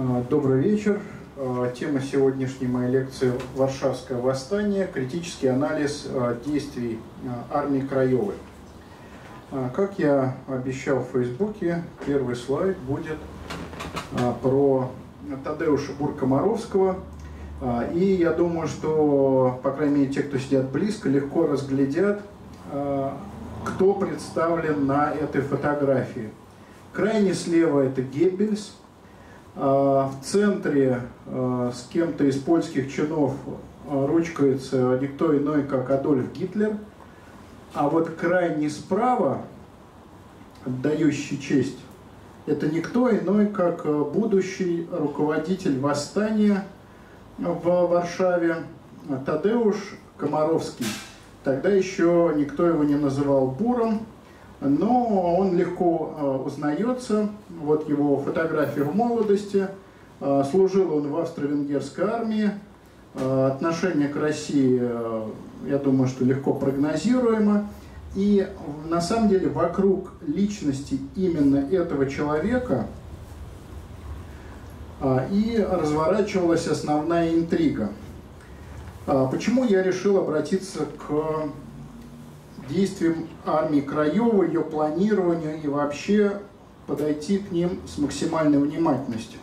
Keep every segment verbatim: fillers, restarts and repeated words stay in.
Добрый вечер. Тема сегодняшней моей лекции — Варшавское восстание. Критический анализ действий армии Краевой. Как я обещал в Фейсбуке, первый слайд будет про Тадеуша Бур-Комаровского. И я думаю, что, по крайней мере, те, кто сидят близко, легко разглядят, кто представлен на этой фотографии. Крайне слева это Геббельс. В центре с кем-то из польских чинов ручкается никто иной, как Адольф Гитлер. А вот крайне справа, отдающий честь, это никто иной, как будущий руководитель восстания в Варшаве Тадеуш Комаровский. Тогда еще никто его не называл Буром, но он легко узнается. Вот его фотография в молодости. Служил он в австро-венгерской армии. Отношение к России, я думаю, что легко прогнозируемо. И на самом деле вокруг личности именно этого человека и разворачивалась основная интрига. Почему я решил обратиться к действиям армии Краевой, ее планированию и вообще подойти к ним с максимальной внимательностью?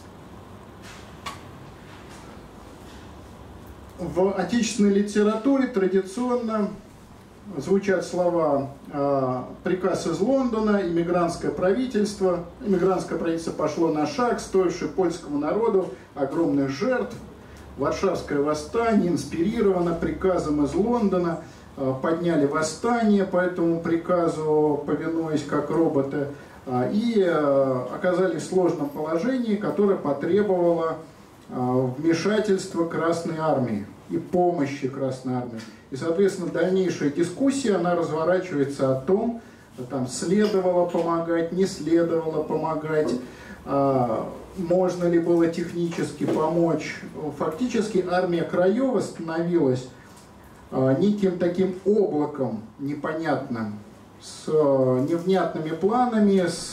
В отечественной литературе традиционно звучат слова «приказ из Лондона», «иммигрантское правительство». Иммигрантское правительство пошло на шаг, стоивший польскому народу огромных жертв. Варшавское восстание инспирировано приказом из Лондона. Подняли восстание по этому приказу, повинуясь как роботы, и оказались в сложном положении, которое потребовало вмешательства Красной Армии и помощи Красной Армии. И, соответственно, дальнейшая дискуссия, она разворачивается о том, там следовало помогать, не следовало помогать, можно ли было технически помочь. Фактически армия Краева становилась неким таким облаком непонятным, с невнятными планами, с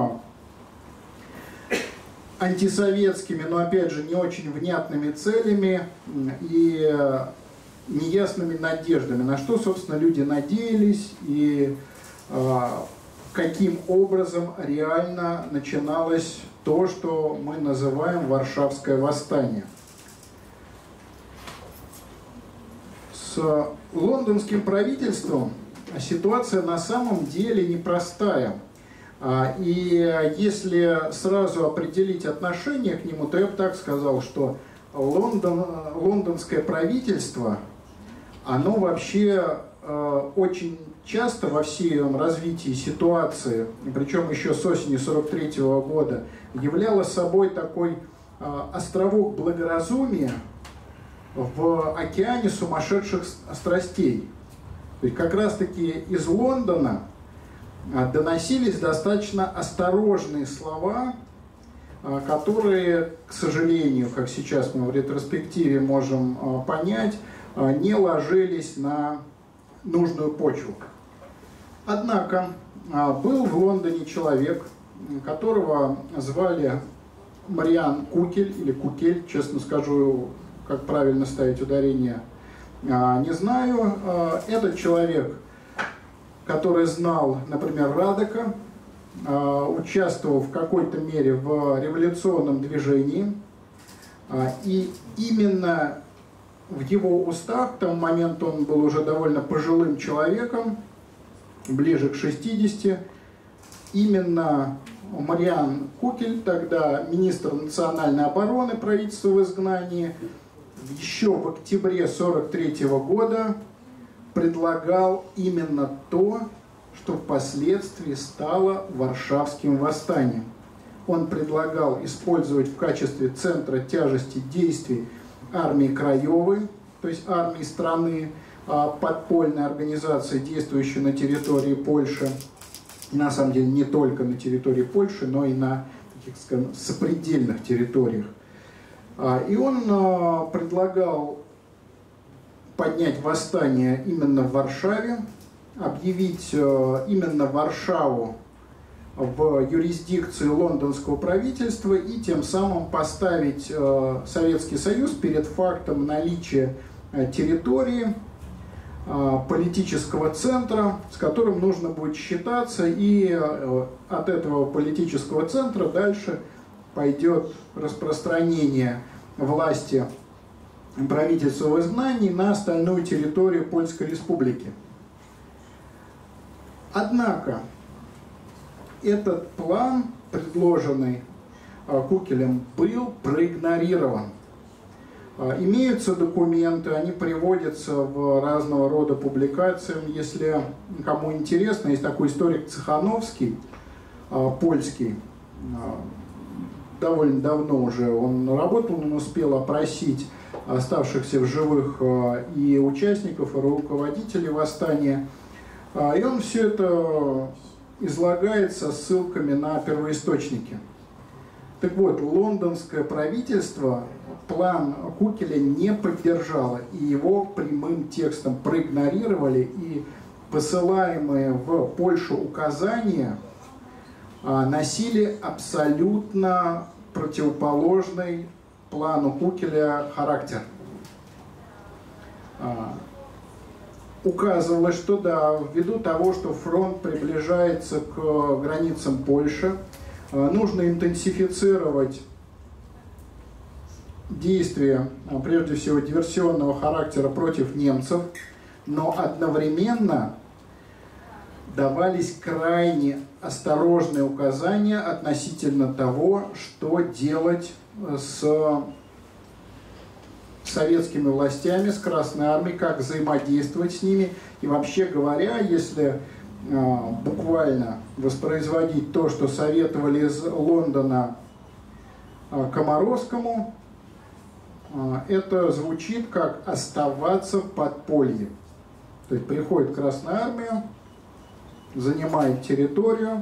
антисоветскими, но опять же не очень внятными целями и неясными надеждами, на что, собственно, люди надеялись и каким образом реально начиналось то, что мы называем Варшавское восстание. С лондонским правительством ситуация на самом деле непростая. И если сразу определить отношение к нему, то я бы так сказал, что Лондон, лондонское правительство, оно вообще очень часто во всем развитии ситуации, причем еще с осени сорок третьего года, являло собой такой островок благоразумия в океане сумасшедших страстей. То есть как раз-таки из Лондона доносились достаточно осторожные слова, которые, к сожалению, как сейчас мы в ретроспективе можем понять, не ложились на нужную почву. Однако был в Лондоне человек, которого звали Мариан Кукель, или Кукель, честно скажу, как правильно ставить ударение, не знаю. Этот человек, который знал, например, Радека, участвовал в какой-то мере в революционном движении, и именно в его устах, в том момент он был уже довольно пожилым человеком, ближе к шестидесяти, именно Мариан Кукель, тогда министр национальной обороны правительства в изгнании, еще в октябре сорок третьего года предлагал именно то, что впоследствии стало Варшавским восстанием. Он предлагал использовать в качестве центра тяжести действий армии Краевой, то есть армии страны, подпольной организации, действующей на территории Польши, на самом деле не только на территории Польши, но и на таких, скажем, сопредельных территориях. И он предлагал поднять восстание именно в Варшаве, объявить именно Варшаву в юрисдикции лондонского правительства и тем самым поставить э, Советский Союз перед фактом наличия э, территории, э, политического центра, с которым нужно будет считаться, и э, от этого политического центра дальше пойдет распространение власти правительства в изгнании на остальную территорию Польской Республики. Однако этот план, предложенный Кукелем, был проигнорирован. Имеются документы, они приводятся в разного рода публикациям. Если кому интересно, есть такой историк Цехановский, польский, довольно давно уже он работал, он успел опросить оставшихся в живых и участников, и руководителей восстания. И он все это излагает со ссылками на первоисточники. Так вот, лондонское правительство план Кукеля не поддержало, и его прямым текстом проигнорировали, и посылаемые в Польшу указания носили абсолютно противоположный плану Кукеля характер. Указывалось, что да, ввиду того, что фронт приближается к границам Польши, нужно интенсифицировать действия, прежде всего, диверсионного характера против немцев, но одновременно давались крайне осторожные указания относительно того, что делать с советскими властями, с Красной Армией, как взаимодействовать с ними. И вообще говоря, если э, буквально воспроизводить то, что советовали из Лондона э, Комаровскому, э, это звучит как оставаться в подполье. То есть приходит Красная Армия, занимает территорию,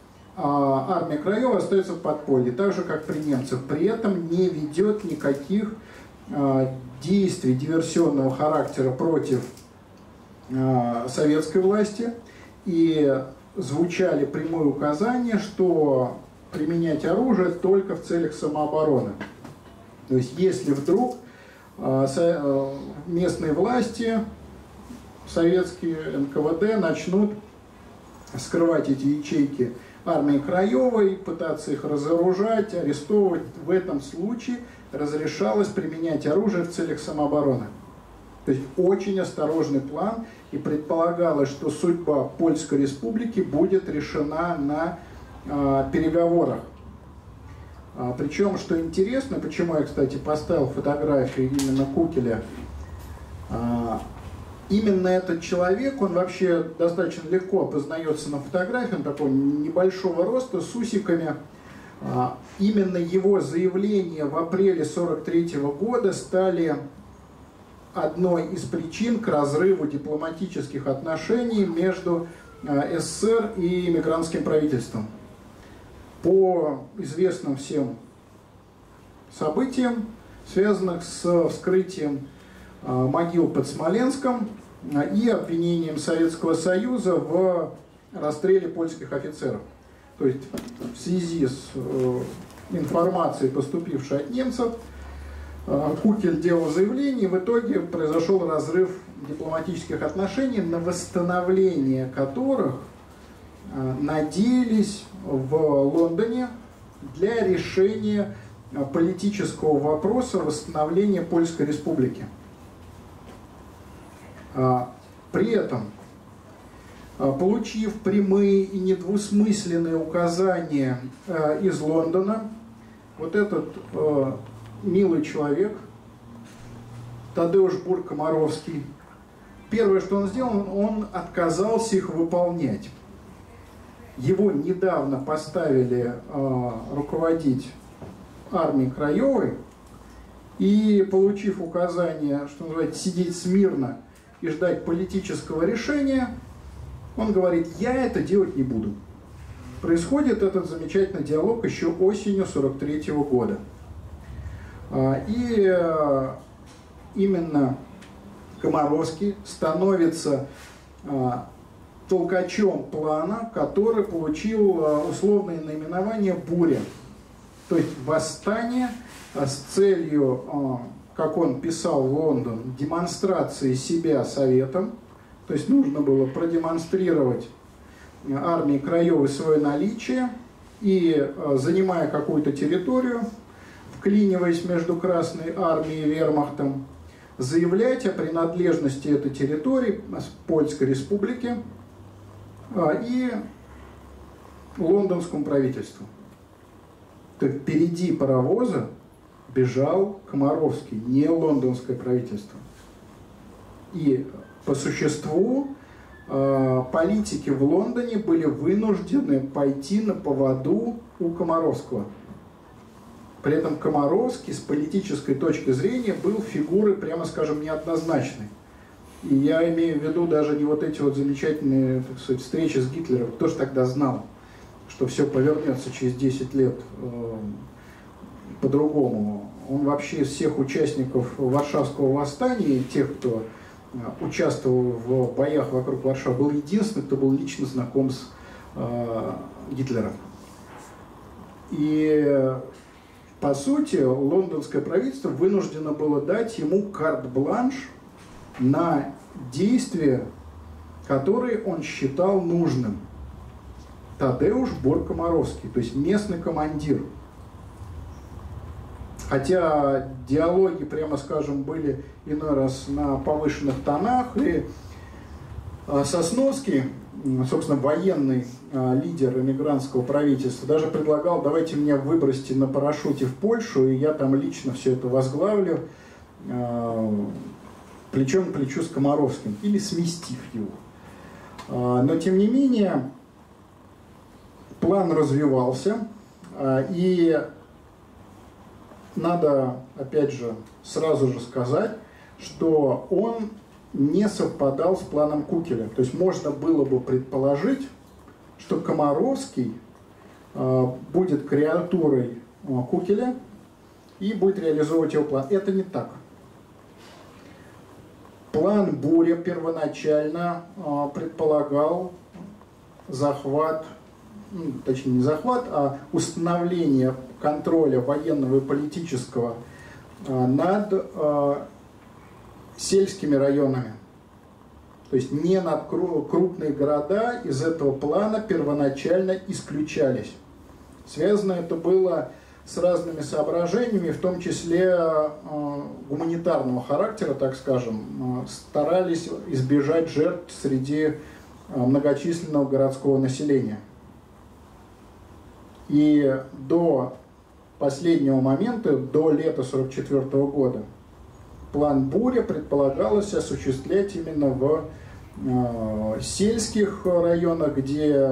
а армия Краева остается в подполье, так же как при немцах. При этом не ведет никаких действий диверсионного характера против э, советской власти, и звучали прямые указания, что применять оружие только в целях самообороны. То есть если вдруг э, со, э, местные власти, советские эн ка вэ дэ, начнут скрывать эти ячейки армии Краевой, пытаться их разоружать, арестовывать, в этом случае разрешалось применять оружие в целях самообороны. То есть очень осторожный план, и предполагалось, что судьба Польской Республики будет решена на э, переговорах. А, причем, что интересно, почему я, кстати, поставил фотографию именно Кукеля, а, именно этот человек, он вообще достаточно легко опознается на фотографии, он такого небольшого роста, с усиками. Именно его заявления в апреле сорок третьего года стали одной из причин к разрыву дипломатических отношений между эс эс эс эр и эмигрантским правительством. По известным всем событиям, связанных с вскрытием могил под Смоленском и обвинением Советского Союза в расстреле польских офицеров. То есть в связи с э, информацией, поступившей от немцев, э, Кукель делал заявление, и в итоге произошел разрыв дипломатических отношений, на восстановление которых э, надеялись в Лондоне для решения э, политического вопроса восстановления Польской Республики. Э, при этом, получив прямые и недвусмысленные указания э, из Лондона, вот этот э, милый человек, Тадеуш Бур-Комаровский, первое, что он сделал, он отказался их выполнять. Его недавно поставили э, руководить армией Краевой, и, получив указание, что называется, сидеть смирно и ждать политического решения, он говорит: я это делать не буду. Происходит этот замечательный диалог еще осенью сорок третьего года. И именно Комаровский становится толкачом плана, который получил условное наименование «Буря». То есть восстание с целью, как он писал в Лондон, демонстрации себя Советом. То есть нужно было продемонстрировать армии Краевой свое наличие и, занимая какую-то территорию, вклиниваясь между Красной армией и Вермахтом, заявлять о принадлежности этой территории Польской Республики и лондонскому правительству. То есть впереди паровоза бежал Комаровский, не лондонское правительство. И по существу политики в Лондоне были вынуждены пойти на поводу у Комаровского. При этом Комаровский с политической точки зрения был фигурой, прямо скажем, неоднозначной. И я имею в виду даже не вот эти вот замечательные, так сказать, встречи с Гитлером. Кто же тогда знал, что все повернется через десять лет э, по-другому? Он вообще из всех участников Варшавского восстания, тех, кто участвовал в боях вокруг Варшавы, был единственный, кто был лично знаком с э, Гитлером. И по сути лондонское правительство вынуждено было дать ему карт-бланш на действия, которые он считал нужным. Тадеуш Бор-Комаровский, то есть местный командир. Хотя диалоги, прямо скажем, были иной раз на повышенных тонах, и Сосновский, собственно, военный лидер эмигрантского правительства, даже предлагал: давайте меня выбросьте на парашюте в Польшу, и я там лично все это возглавлю, плечом к плечу с Комаровским, или сместив его. Но, тем не менее, план развивался, и надо, опять же, сразу же сказать, что он не совпадал с планом Кукеля. То есть можно было бы предположить, что Комаровский будет креатурой Кукеля и будет реализовывать его план. Это не так. План «Буря» первоначально э, предполагал захват, ну, точнее не захват, а установление контроля военного и политического э, над э, сельскими районами. То есть не над кру крупные города из этого плана первоначально исключались. Связано это было с разными соображениями, в том числе э, гуманитарного характера, так скажем. Э, старались избежать жертв среди э, многочисленного городского населения. И до последнего момента, до лета сорок четвёртого года, план «Буря» предполагалось осуществлять именно в э, сельских районах, где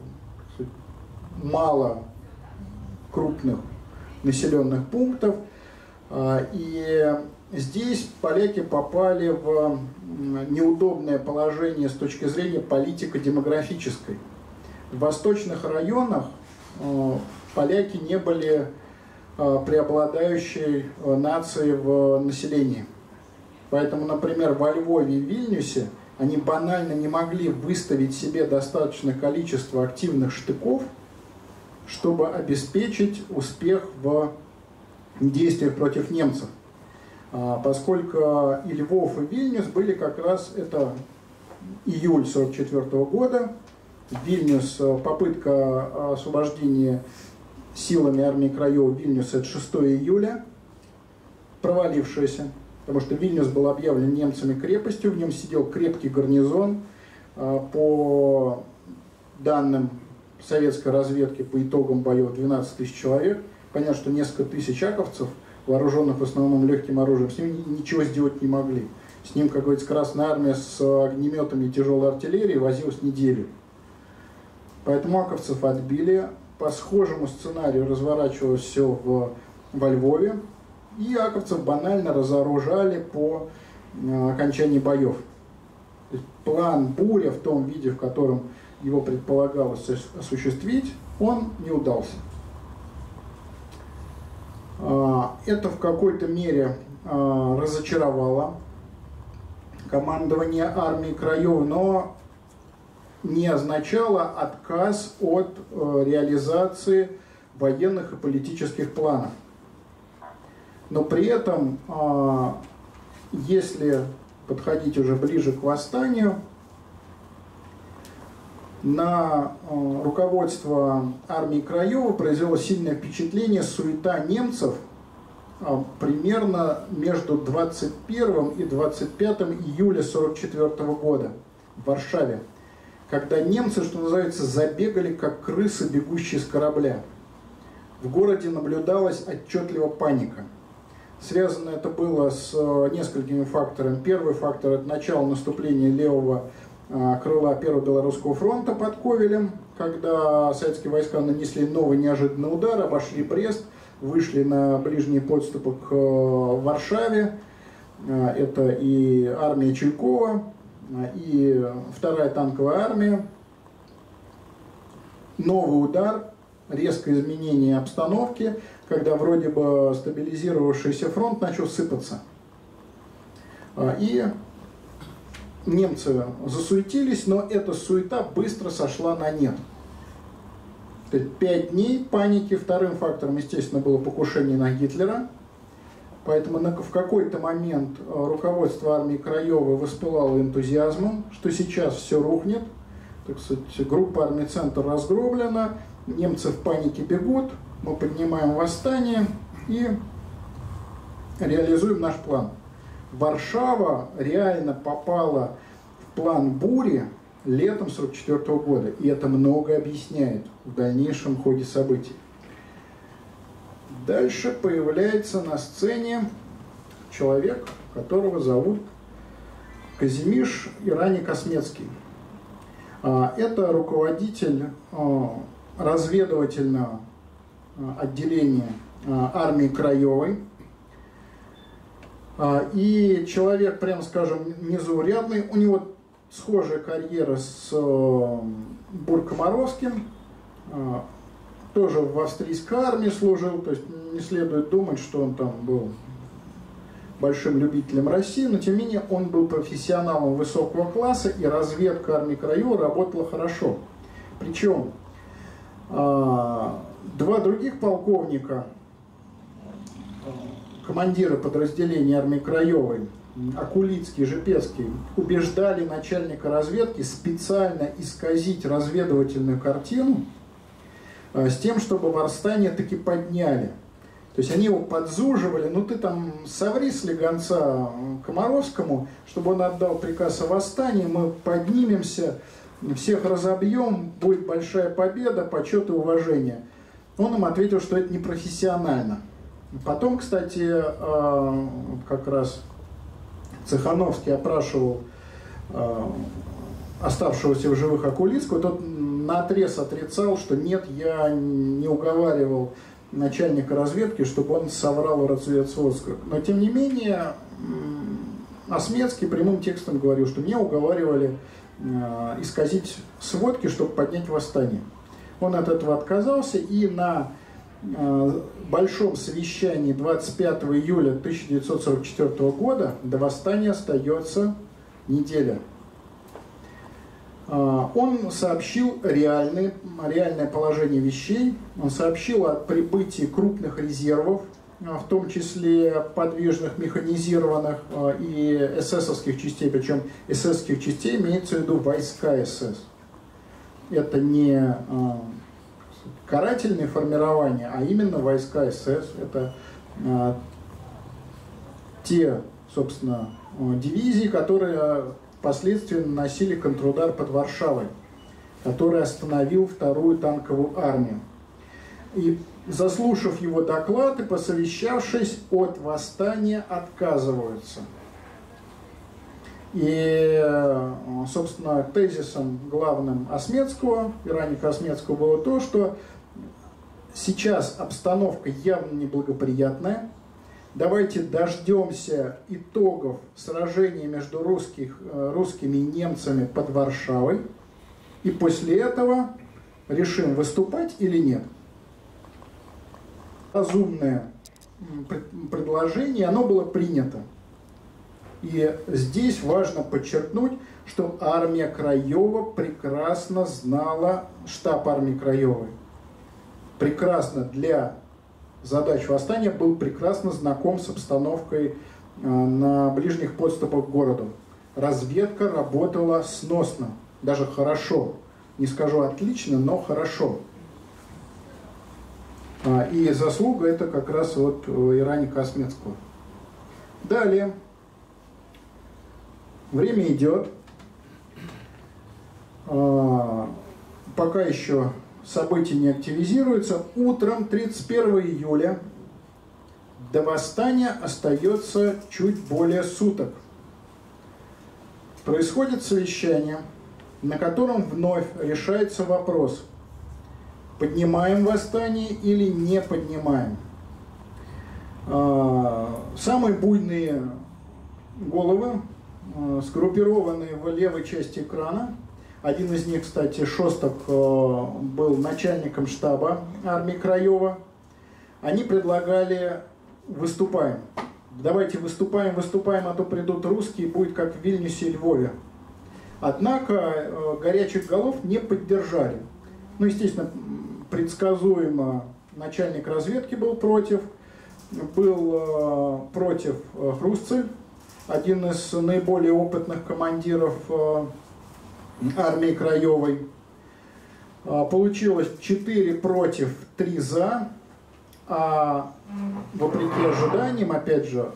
мало крупных населенных пунктов. И здесь поляки попали в неудобное положение с точки зрения политико-демографической. В восточных районах поляки не были преобладающей нацией в населении. Поэтому, например, во Львове и Вильнюсе они банально не могли выставить себе достаточное количество активных штыков, чтобы обеспечить успех в действиях против немцев. Поскольку и Львов, и Вильнюс были как раз, это июль сорок четвёртого года, Вильнюс, попытка освобождения силами армии Краева Вильнюса, это шестое июля, провалившаяся, потому что Вильнюс был объявлен немцами крепостью, в нем сидел крепкий гарнизон. По данным советской разведки, по итогам боев двенадцать тысяч человек. Понятно, что несколько тысяч аковцев, вооруженных в основном легким оружием, с ним ничего сделать не могли. С ним, как говорится, Красная армия с огнеметами и тяжелой артиллерией возилась неделю. Поэтому аковцев отбили. По схожему сценарию разворачивалось все в, во Львове. И аковцев банально разоружали по э, окончании боев. То есть план «Буря» в том виде, в котором его предполагалось осуществить, он не удался. Это в какой-то мере разочаровало командование армии Краева, но не означало отказ от э, реализации военных и политических планов. Но при этом, э, если подходить уже ближе к восстанию, на э, руководство армии Краева произвело сильное впечатление суета немцев э, примерно между двадцать первым и двадцать пятым июля сорок четвёртого года в Варшаве, когда немцы, что называется, забегали как крысы, бегущие с корабля. В городе наблюдалась отчетливо паника. Связано это было с несколькими факторами. Первый фактор – это начало наступления левого крыла Первого Белорусского фронта под Ковелем, когда советские войска нанесли новый неожиданный удар, обошли Брест, вышли на ближние подступы к Варшаве. Это и армия Чуйкова, и вторая танковая армия. Новый удар, резкое изменение обстановки, когда вроде бы стабилизировавшийся фронт начал сыпаться. И немцы засуетились, но эта суета быстро сошла на нет. То есть пять дней паники. Вторым фактором, естественно, было покушение на Гитлера. Поэтому в какой-то момент руководство армии Краевой воспылало энтузиазмом, что сейчас все рухнет. Так сказать, группа армий «Центр» разгромлена, немцы в панике бегут, мы поднимаем восстание и реализуем наш план. Варшава реально попала в план бури летом сорок четвёртого года, и это много объясняет в дальнейшем ходе событий. Дальше появляется на сцене человек, которого зовут Казимиш Ирани-Космецкий. Это руководитель разведывательного отделения армии Краевой. И человек, прямо скажем, незаурядный. У него схожая карьера с Буркомаровским. Тоже в австрийской армии служил. То есть не следует думать, что он там был большим любителем России. Но тем не менее он был профессионалом высокого класса. И разведка армии Краевой работала хорошо. Причем два других полковника, командиры подразделения армии Краевой, Акулицкий и Жепецкий, убеждали начальника разведки специально исказить разведывательную картину с тем, чтобы восстание таки подняли. То есть они его подзуживали: ну ты там соври слегонца Комаровскому, чтобы он отдал приказ о восстании, мы поднимемся, всех разобьем, будет большая победа, почет и уважение. Он им ответил, что это непрофессионально. Потом, кстати, как раз Цехановский опрашивал оставшегося в живых Акулицкого, тот наотрез отрицал, что нет, я не уговаривал начальника разведки, чтобы он соврал разведсводку. Но, тем не менее, Осмецкий прямым текстом говорил, что меня уговаривали исказить сводки, чтобы поднять восстание. Он от этого отказался, и на большом совещании двадцать пятого июля тысяча девятьсот сорок четвёртого года до восстания остается неделя. Он сообщил реальное, реальное положение вещей, он сообщил о прибытии крупных резервов, в том числе подвижных, механизированных и эсэсовских частей, причем эсэсовских частей имеется в виду войска СС. Это не карательные формирования, а именно войска СС. Это а, те, собственно, дивизии, которые впоследствии наносили контрудар под Варшавой, который остановил вторую танковую армию. И, заслушав его доклад и посовещавшись, от восстания отказываются. И, собственно, тезисом главным Осмецкого, Ираника Осмецкого, было то, что сейчас обстановка явно неблагоприятная. Давайте дождемся итогов сражения между русских, русскими и немцами под Варшавой. И после этого решим, выступать или нет. Разумное предложение, оно было принято. И здесь важно подчеркнуть, что армия Краева прекрасно знала, штаб армии Краевой прекрасно для задач восстания был прекрасно знаком с обстановкой на ближних подступах к городу. Разведка работала сносно, даже хорошо. Не скажу отлично, но хорошо. И заслуга это как раз вот Ирани Касмецкого. Далее. Время идет. Пока еще события не активизируются. Утром тридцать первого июля до восстания остается чуть более суток. Происходит совещание, на котором вновь решается вопрос, поднимаем восстание или не поднимаем. Самые буйные головы сгруппированные в левой части экрана. Один из них, кстати, Шостак, был начальником штаба армии Краева. Они предлагали «выступаем». Давайте выступаем, выступаем, а то придут русские, будет как в Вильнюсе и Львове. Однако горячих голов не поддержали. Ну, естественно, предсказуемо начальник разведки был против. Был против Хрустцель, один из наиболее опытных командиров армии Краевой. Получилось четыре против, три за. А вопреки ожиданиям, опять же,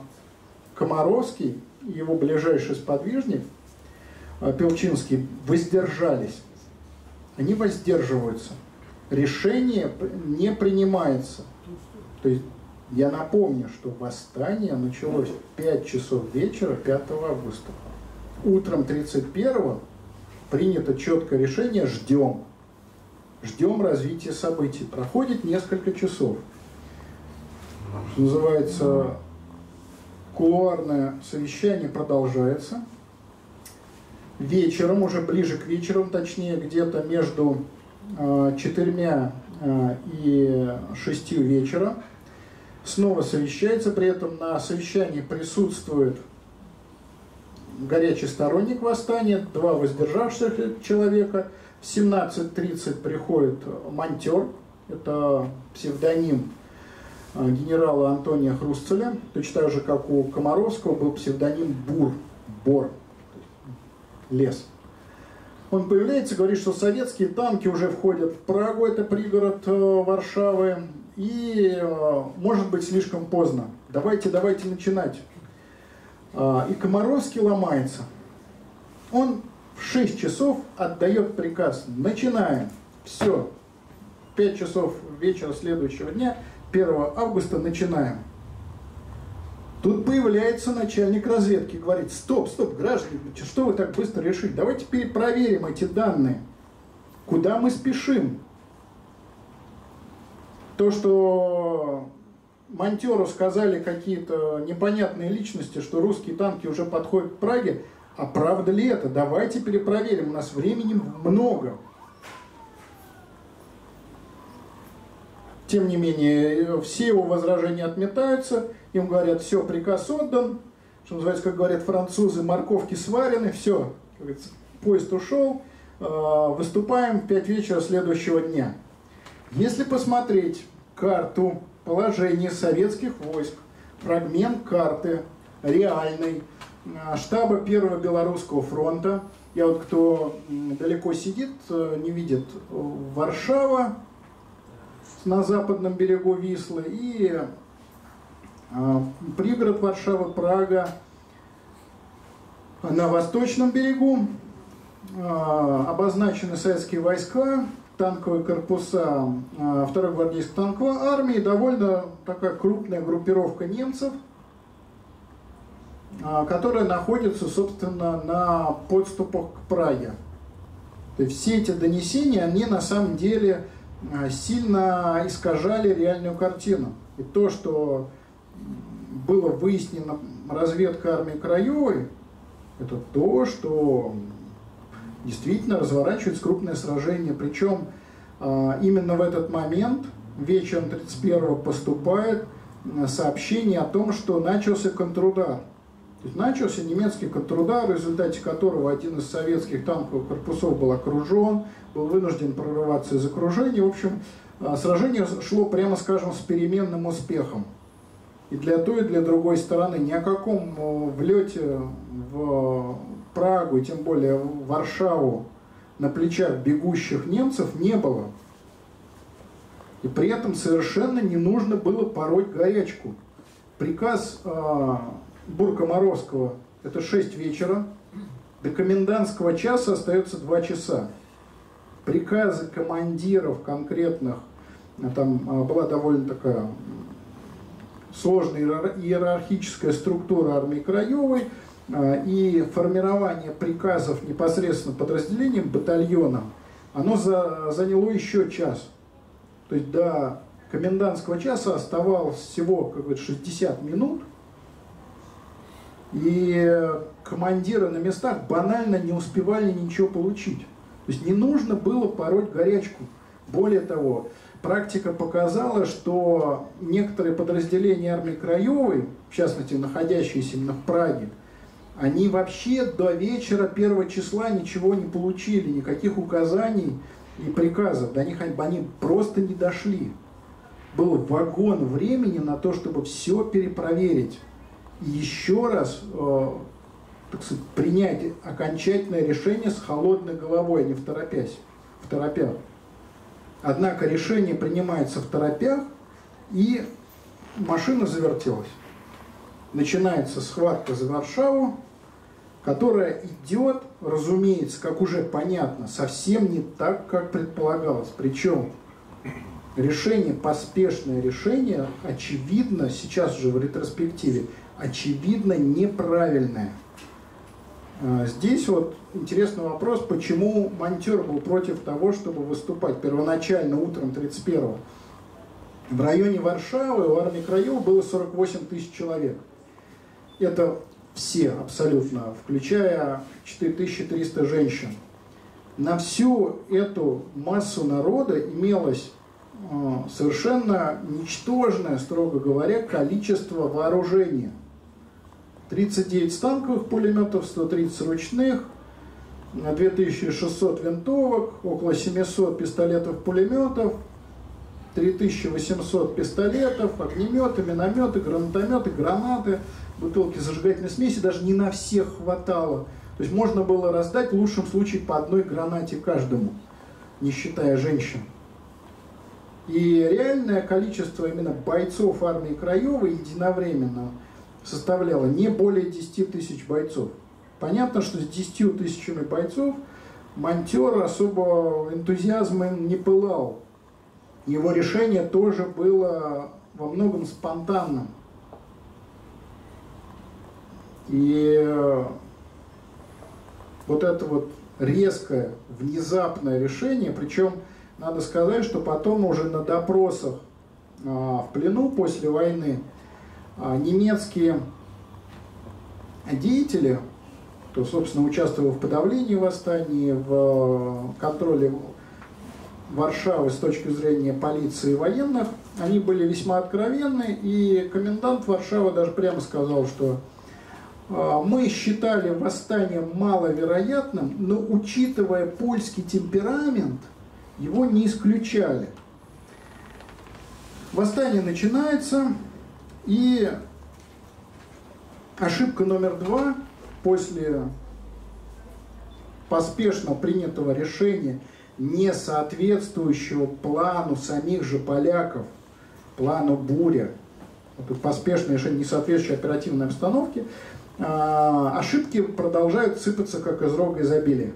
Комаровский и его ближайший сподвижник Пелчинский воздержались. Они воздерживаются. Решение не принимается. То есть, я напомню, что восстание началось в пять часов вечера пятого августа. Утром тридцать первого принято четкое решение «ждем». Ждем развития событий. Проходит несколько часов. Что называется, кулуарное совещание продолжается. Вечером, уже ближе к вечеру, точнее, где-то между э, четырьмя э, и шестью вечера, снова совещается. При этом на совещании присутствует горячий сторонник восстания, два воздержавшихся человека. В семнадцать тридцать приходит монтер, это псевдоним генерала Антония Хрустцеля, точно так же, как у Комаровского был псевдоним Бур, Бор, лес. Он появляется, говорит, что советские танки уже входят в Прагу, это пригород Варшавы, и может быть слишком поздно. Давайте, давайте начинать. И Комаровский ломается. Он в шесть часов отдает приказ. Начинаем. Все. В пять часов вечера следующего дня, первого августа, начинаем. Тут появляется начальник разведки и говорит: стоп, стоп, граждане, что вы так быстро решили? Давайте перепроверим эти данные. Куда мы спешим? То, что монтеру сказали какие-то непонятные личности, что русские танки уже подходят к Праге, а правда ли это? Давайте перепроверим, у нас времени много. Тем не менее, все его возражения отметаются, им говорят: все, приказ отдан, что называется, как говорят французы, морковки сварены, все, как говорится, поезд ушел, выступаем в пять вечера следующего дня. Если посмотреть карту положения советских войск, фрагмент карты реальной штаба Первого Белорусского фронта, я вот, кто далеко сидит, не видит, Варшава на западном берегу Вислы и пригород Варшавы, Прага на восточном берегу. Обозначены советские войска, танковые корпуса второй гвардейской танковой армии, довольно такая крупная группировка немцев, которая находится, собственно, на подступах к Праге. То есть все эти донесения, они на самом деле сильно искажали реальную картину. И то, что было выяснено разведкой армии Краевой, это то, что действительно разворачивается крупное сражение. Причем именно в этот момент, вечером тридцать первого, поступает сообщение о том, что начался контрудар. То есть начался немецкий контрудар, в результате которого один из советских танковых корпусов был окружен, был вынужден прорываться из окружения. В общем, сражение шло, прямо скажем, с переменным успехом. И для той, и для другой стороны ни о каком влете в Прагу, и тем более в Варшаву на плечах бегущих немцев не было. И при этом совершенно не нужно было пороть горячку. Приказ э, Бурка-Моровского — это шесть вечера, до комендантского часа остается два часа. Приказы командиров конкретных, там э, была довольно такая сложная иерархическая структура армии Краевой, э, и формирование приказов непосредственно подразделением, батальоном, оно за, заняло еще час. То есть до комендантского часа оставалось всего, как говорится, шестьдесят минут, и командиры на местах банально не успевали ничего получить. То есть не нужно было пороть горячку. Более того, практика показала, что некоторые подразделения армии Краевой, в частности находящиеся именно в Праге, они вообще до вечера первого числа ничего не получили, никаких указаний и приказов. До них они просто не дошли. Был вагон времени на то, чтобы все перепроверить. И еще раз, э, так сказать, принять окончательное решение с холодной головой, а не в торопясь, в торопях. Однако решение принимается в торопях, и машина завертелась. Начинается схватка за Варшаву, которая идет, разумеется, как уже понятно, совсем не так, как предполагалось. Причем решение, поспешное решение, очевидно, сейчас же в ретроспективе, очевидно неправильное. Здесь вот интересный вопрос, почему монтер был против того, чтобы выступать первоначально утром тридцать первого. В районе Варшавы у армии Краевой было сорок восемь тысяч человек. Это все абсолютно, включая четыре тысячи триста женщин. На всю эту массу народа имелось э, совершенно ничтожное, строго говоря, количество вооружения. тридцать девять станковых пулеметов, сто тридцать ручных, две тысячи шестьсот винтовок, около семисот пистолетов-пулеметов, три тысячи восемьсот пистолетов, огнеметы, минометы, гранатометы, гранаты, бутылки зажигательной смеси. Даже не на всех хватало. То есть можно было раздать в лучшем случае по одной гранате каждому, не считая женщин. И реальное количество именно бойцов армии Краевой единовременно составляло не более десяти тысяч бойцов. Понятно, что с десятью тысячами бойцов монтер особо энтузиазмом не пылал. Его решение тоже было во многом спонтанным. И вот это вот резкое, внезапное решение, причем надо сказать, что потом уже на допросах а, в плену после войны а, немецкие деятели, кто, собственно, участвовал в подавлении восстаний, в контроле Варшавы с точки зрения полиции и военных, они были весьма откровенны, и комендант Варшавы даже прямо сказал, что мы считали восстание маловероятным, но, учитывая польский темперамент, его не исключали. Восстание начинается, и ошибка номер два после поспешно принятого решения, не соответствующего плану самих же поляков, плану «Буря», вот поспешное решение, не соответствующее оперативной обстановке, ошибки продолжают сыпаться, как из рога изобилия.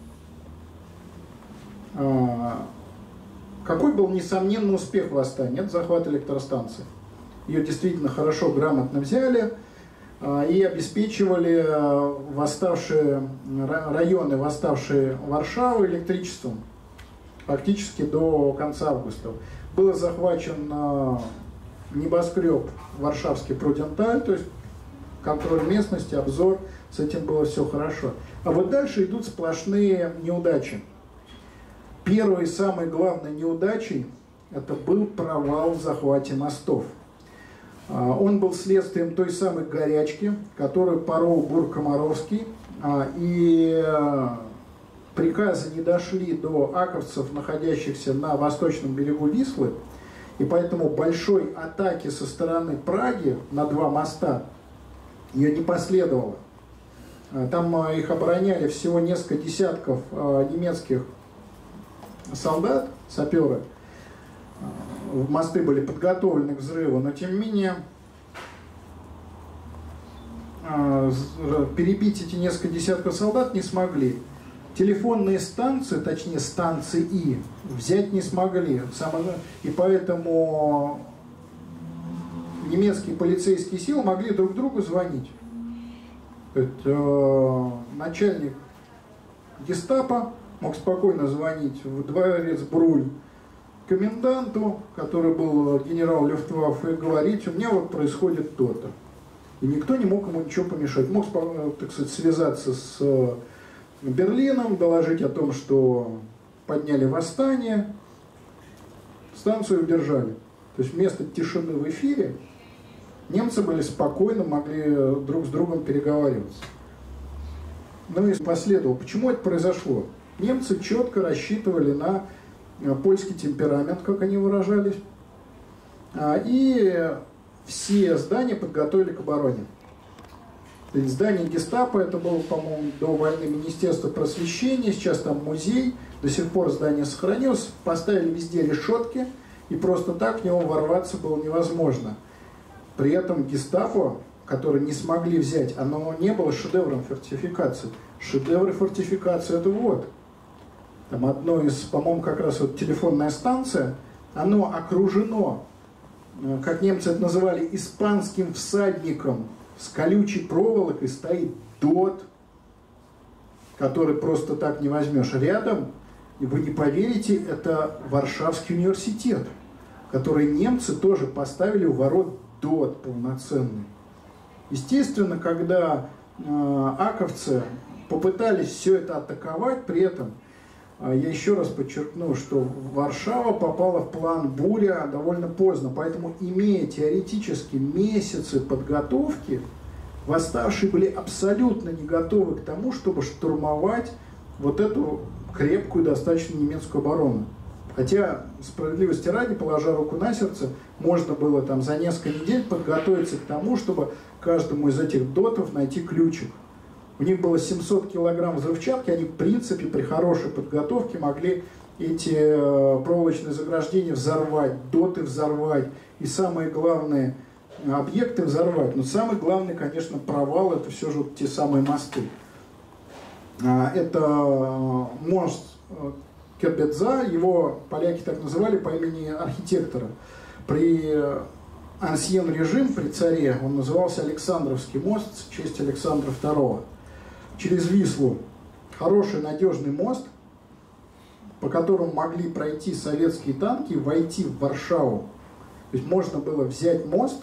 Какой был несомненный успех восстания? Это захват электростанции. Ее действительно хорошо, грамотно взяли и обеспечивали восставшие районы, восставшие Варшавы электричеством практически до конца августа. Был захвачен небоскреб варшавский Пруденталь, то есть контроль местности, обзор, с этим было все хорошо. А вот дальше идут сплошные неудачи. Первой и самой главной неудачей это был провал в захвате мостов. Он был следствием той самой горячки, которую порол Бур-Комаровский, и приказы не дошли до аковцев, находящихся на восточном берегу Вислы, и поэтому большой атаки со стороны Праги на два моста ее не последовало. Там их обороняли всего несколько десятков немецких солдат, саперы. Мосты были подготовлены к взрыву, но тем не менее перебить эти несколько десятков солдат не смогли. Телефонные станции, точнее станции, взять не смогли. И поэтому немецкие полицейские силы могли друг другу звонить. Это, начальник гестапо мог спокойно звонить в дворец Бруль коменданту, который был генерал Люфтваффе, и говорить: у меня вот происходит то-то. И никто не мог ему ничего помешать. Мог, так сказать, связаться с Берлином, доложить о том, что подняли восстание, станцию удержали. То есть вместо тишины в эфире немцы были спокойно, могли друг с другом переговариваться. Ну и последовало. Почему это произошло? Немцы четко рассчитывали на польский темперамент, как они выражались, и все здания подготовили к обороне. Здание гестапо, это было, по-моему, до войны Министерство просвещения, сейчас там музей, до сих пор здание сохранилось, поставили везде решетки, и просто так в него ворваться было невозможно. При этом гестапо, которые не смогли взять, оно не было шедевром фортификации. Шедевры фортификации — это вот. Там одно из, по-моему, как раз вот телефонная станция, оно окружено, как немцы это называли, испанским всадником. С колючей проволокой стоит ДОТ, который просто так не возьмешь. Рядом, и вы не поверите, это Варшавский университет, который немцы тоже поставили у ворот ДОТ полноценный. Естественно, когда э, аковцы попытались все это атаковать, при этом, э, я еще раз подчеркну, что Варшава попала в план Буря довольно поздно, поэтому, имея теоретически месяцы подготовки, восставшие были абсолютно не готовы к тому, чтобы штурмовать вот эту крепкую достаточно немецкую оборону. Хотя, справедливости ради, положа руку на сердце, можно было там за несколько недель подготовиться к тому, чтобы каждому из этих дотов найти ключик. У них было семьсот килограмм взрывчатки, они, в принципе, при хорошей подготовке могли эти проволочные заграждения взорвать, доты взорвать и, самое главное, объекты взорвать. Но самый главный, конечно, провал — это все же те самые мосты. Это мост Кербедза, его поляки так называли по имени архитектора. При ансьен режим, при царе, он назывался Александровский мост в честь Александра второго. Через Вислу хороший надежный мост, по которому могли пройти советские танки, войти в Варшаву. То есть можно было взять мост,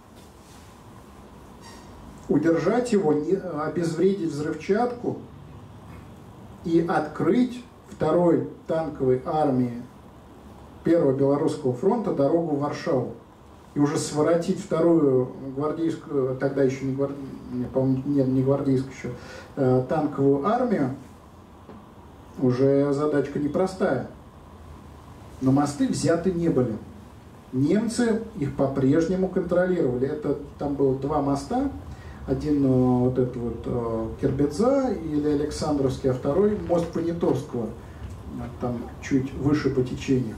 удержать его, обезвредить взрывчатку и открыть второй танковой армии Первого Белорусского фронта дорогу в Варшаву. И уже своротить вторую гвардейскую, тогда еще не, гварди... не, не гвардейскую еще, э, танковую армию, уже задачка непростая. Но мосты взяты не были. Немцы их по-прежнему контролировали. Это, там было два моста. Один вот этот вот Кербедза или Александровский, а второй мост Понятовского, там чуть выше по течению.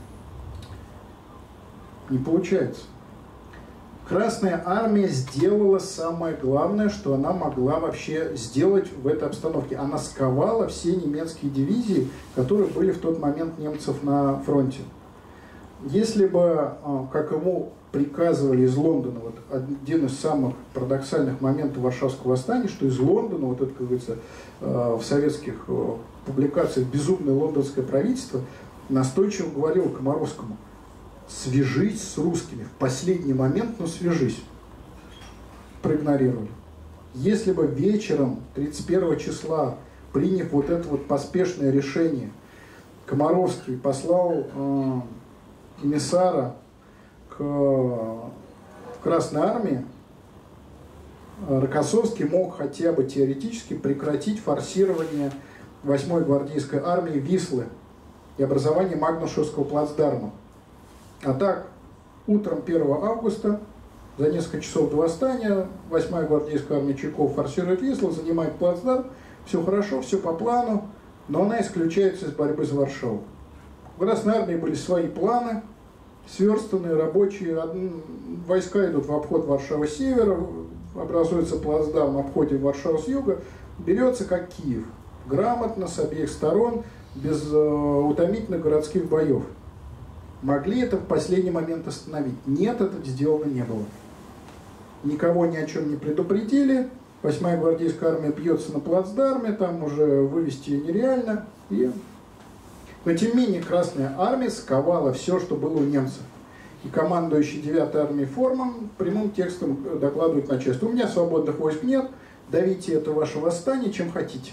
Не получается. Красная армия сделала самое главное, что она могла вообще сделать в этой обстановке. Она сковала все немецкие дивизии, которые были в тот момент немцев на фронте. Если бы, как ему приказывали из Лондона, вот один из самых парадоксальных моментов Варшавского восстания, что из Лондона, вот это, как говорится, в советских публикациях безумное лондонское правительство настойчиво говорило Комаровскому: свяжись с русскими, в последний момент, но свяжись. Проигнорировали. Если бы вечером тридцать первого числа, приняв вот это вот поспешное решение, Комаровский послал э, эмиссара к Красной армии Рокоссовский мог хотя бы теоретически прекратить форсирование восьмой гвардейской армии Вислы и образование Магнушевского плацдарма. А так, утром первого августа, за несколько часов до восстания, восьмая гвардейская армия Чуйкова форсирует Вислу, занимает плацдарм, все хорошо, все по плану, но она исключается из борьбы за Варшаву. В Красной армии были свои планы, сверстанные, рабочие, войска идут в обход Варшавы с севера, образуется плацдарм в обходе Варшавы с юга, берется как Киев, грамотно, с обеих сторон, без э, утомительных городских боев. Могли это в последний момент остановить? Нет, это сделано не было. Никого ни о чем не предупредили, восьмая гвардейская армия бьется на плацдарме, там уже вывести ее нереально. И... Но тем не менее Красная армия сковала все, что было у немцев. И командующий девятой армией Форман прямым текстом докладывает начальству: у меня свободных войск нет, давите это ваше восстание чем хотите.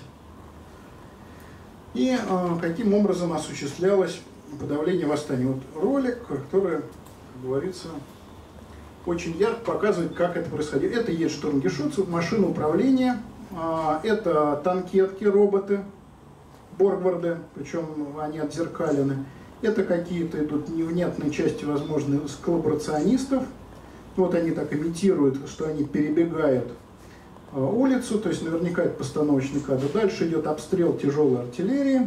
И э, каким образом осуществлялось подавление восстания. Вот ролик, который, как говорится, очень ярко показывает, как это происходило. Это есть штурмгешутцы, машина управления, э, это танкетки, роботы, боргварды, причем они отзеркалены. Это какие-то идут невнятные части, возможно, с коллаборационистов. Вот они так имитируют, что они перебегают улицу, то есть наверняка это постановочный кадр. Дальше идет обстрел тяжелой артиллерии,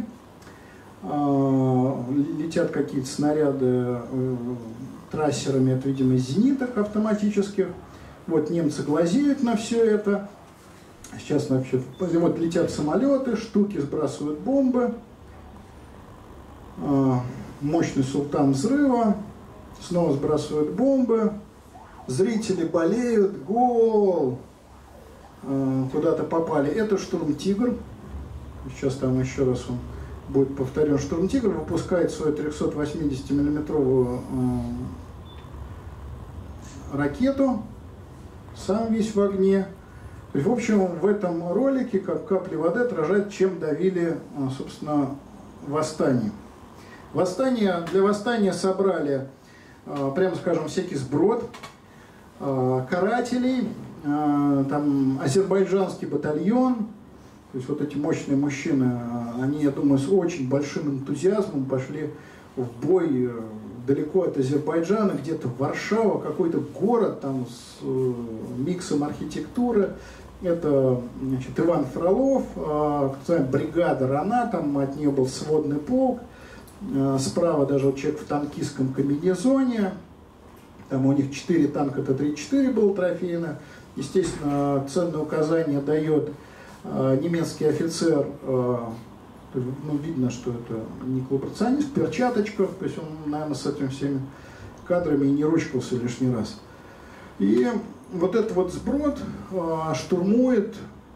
летят какие-то снаряды трассерами, это, видимо, из зениток автоматических. Вот немцы глазеют на все это. Сейчас вообще, вот летят самолеты, штуки сбрасывают бомбы. Мощный султан взрыва, снова сбрасывают бомбы. Зрители болеют, гол! Куда-то попали. Это штурм-тигр. Сейчас там еще раз он будет повторен. Штурм-тигр выпускает свою трехсотвосьмидесятимиллиметровую ракету, сам весь в огне. То есть, в общем, в этом ролике, как капли воды, отражает, чем давили, собственно, восстание. Восстание, для восстания собрали, прямо скажем, всякий сброд карателей, там азербайджанский батальон, то есть вот эти мощные мужчины, они, я думаю, с очень большим энтузиазмом пошли в бой далеко от Азербайджана, где-то Варшава, какой-то город там с миксом архитектуры. Это, значит, Иван Фролов, бригада Рана, там от нее был сводный полк, справа даже вот человек в танкистском комбинезоне, там у них четыре танка Т тридцать четыре было трофейно. Естественно, ценное указание дает э, немецкий офицер, э, ну, видно, что это не коллаборационист, в перчаточках, то есть он, наверное, с этими всеми кадрами и не ручкался лишний раз. И вот этот вот сброд э, штурмует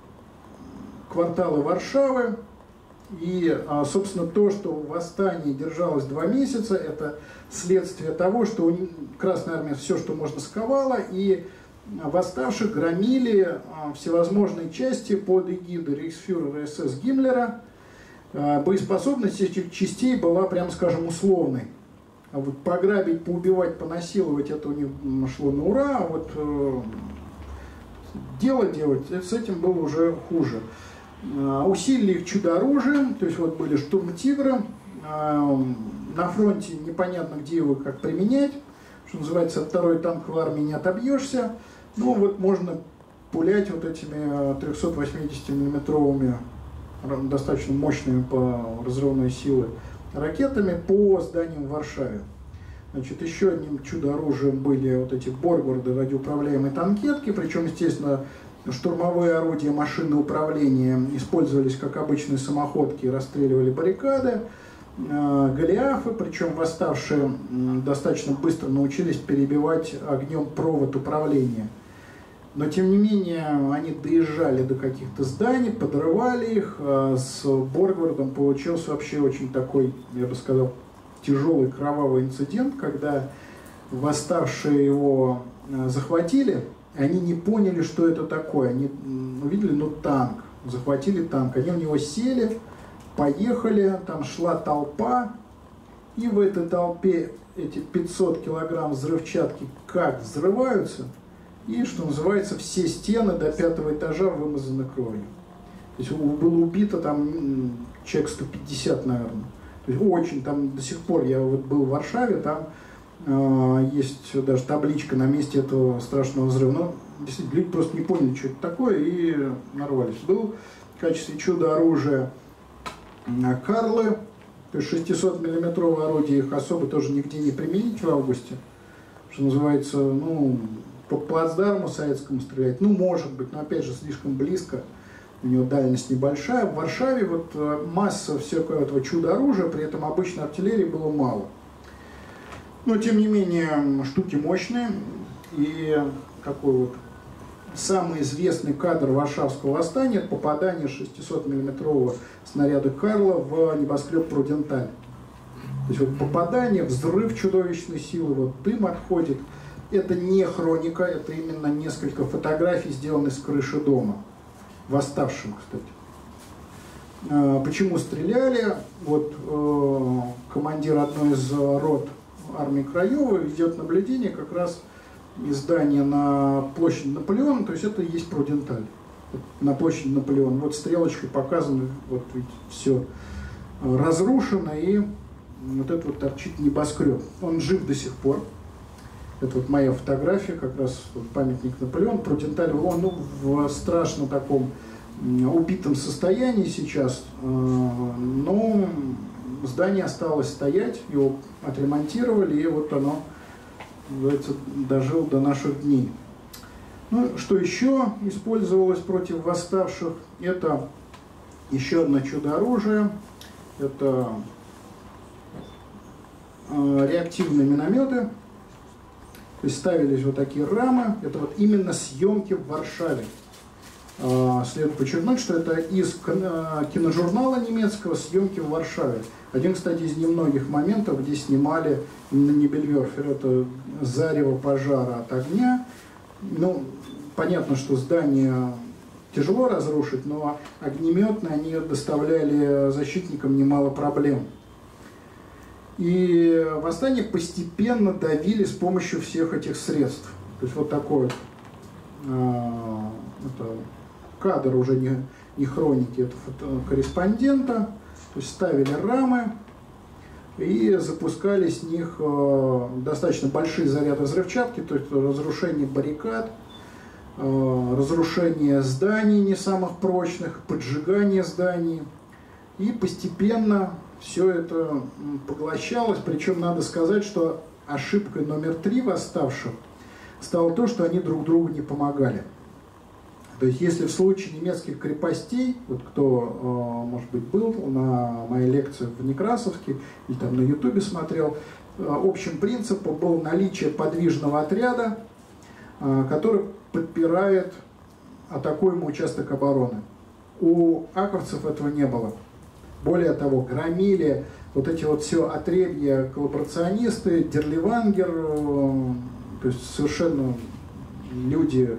кварталы Варшавы, и, э, собственно, то, что восстание держалось два месяца, это следствие того, что Красная армия все, что можно, сковала, и восставших громили всевозможные части под эгидой рейхсфюрера эс эс Гиммлера. Боеспособность этих частей была, прямо скажем, условной. А вот пограбить, поубивать, понасиловать — это у них шло на ура, а вот э, дело делать — с этим было уже хуже. Э, усилили их чудо-оружием, то есть вот были штурм-тигры. Э, на фронте непонятно, где его как применять. Что называется, от второй танковой армии не отобьешься. Ну вот можно пулять вот этими трехсотвосьмидесятимиллиметровыми, достаточно мощными по разрывной силе ракетами по зданиям в Варшаве. Значит, еще одним чудо-оружием были вот эти боргварды, радиоуправляемые танкетки, причем, естественно, штурмовые орудия машинного управления использовались как обычные самоходки и расстреливали баррикады. Голиафы, причем восставшие достаточно быстро научились перебивать огнем провод управления. Но, тем не менее, они доезжали до каких-то зданий, подрывали их. С боргвардом получился вообще очень такой, я бы сказал, тяжелый кровавый инцидент, когда восставшие его захватили, они не поняли, что это такое. Они увидели, ну, танк, захватили танк, они в него сели, поехали, там шла толпа, И в этой толпе эти пятьсот килограмм взрывчатки как взрываются, и, что называется, все стены до пятого этажа вымазаны кровью. То есть было убито там человек сто пятьдесят, наверное. То есть очень, там до сих пор, я вот был в Варшаве, там э, есть даже табличка на месте этого страшного взрыва. Но действительно, люди просто не поняли, что это такое, и нарвались. Был в качестве чудо-оружия Карлы, то есть шестисотмиллиметровое орудие, их особо тоже нигде не применить в августе, что называется, ну, по плацдарму советскому стрелять, ну, может быть, но опять же слишком близко, у него дальность небольшая. В Варшаве вот масса всякого этого чудо-оружия, при этом обычной артиллерии было мало. Но, тем не менее, штуки мощные, и такой вот самый известный кадр Варшавского восстания – это попадание шестисотмиллиметрового снаряда Карла в небоскреб Пруденталь. То есть вот попадание, взрыв чудовищной силы, вот дым отходит. Это не хроника, это именно несколько фотографий, сделанных с крыши дома. Восставшим, кстати. Почему стреляли? Вот э, командир одной из рот армии Краева ведет наблюдение как раз из здания на площади Наполеона, то есть это и есть Пруденталь. Вот на площади Наполеона. Вот стрелочкой показано, вот ведь все разрушено, и вот это вот торчит небоскреб. Он жив до сих пор. Это вот моя фотография, как раз вот памятник Наполеону. Пруденталь, он ну, в страшно таком убитом состоянии сейчас, но здание осталось стоять, его отремонтировали, и вот оно, говорится, дожило до наших дней. Ну, что еще использовалось против восставших? Это еще одно чудо-оружие. Это реактивные минометы. То есть ставились вот такие рамы. Это вот именно съемки в Варшаве. Следует подчеркнуть, что это из киножурнала немецкого «Съемки в Варшаве». Один, кстати, из немногих моментов, где снимали именно Небельверфер. Это зарево пожара от огня. Ну, понятно, что здание тяжело разрушить, но огнеметные они доставляли защитникам немало проблем. И восстание постепенно давили с помощью всех этих средств. То есть вот такой вот э, это кадр уже не, не хроники, это фото корреспондента. То есть ставили рамы и запускали с них э, достаточно большие заряды взрывчатки, то есть разрушение баррикад, э, разрушение зданий не самых прочных, поджигание зданий. И постепенно все это поглощалось, причем надо сказать, что ошибкой номер три восставших стало то, что они друг другу не помогали. То есть если в случае немецких крепостей, вот кто, может быть, был на моей лекции в Некрасовске или там на ютубе смотрел, общим принципом было наличие подвижного отряда, который подпирает атакуемый участок обороны. У аковцев этого не было. Более того, громили вот эти вот все отребья коллаборационисты, Дерливангер, то есть совершенно люди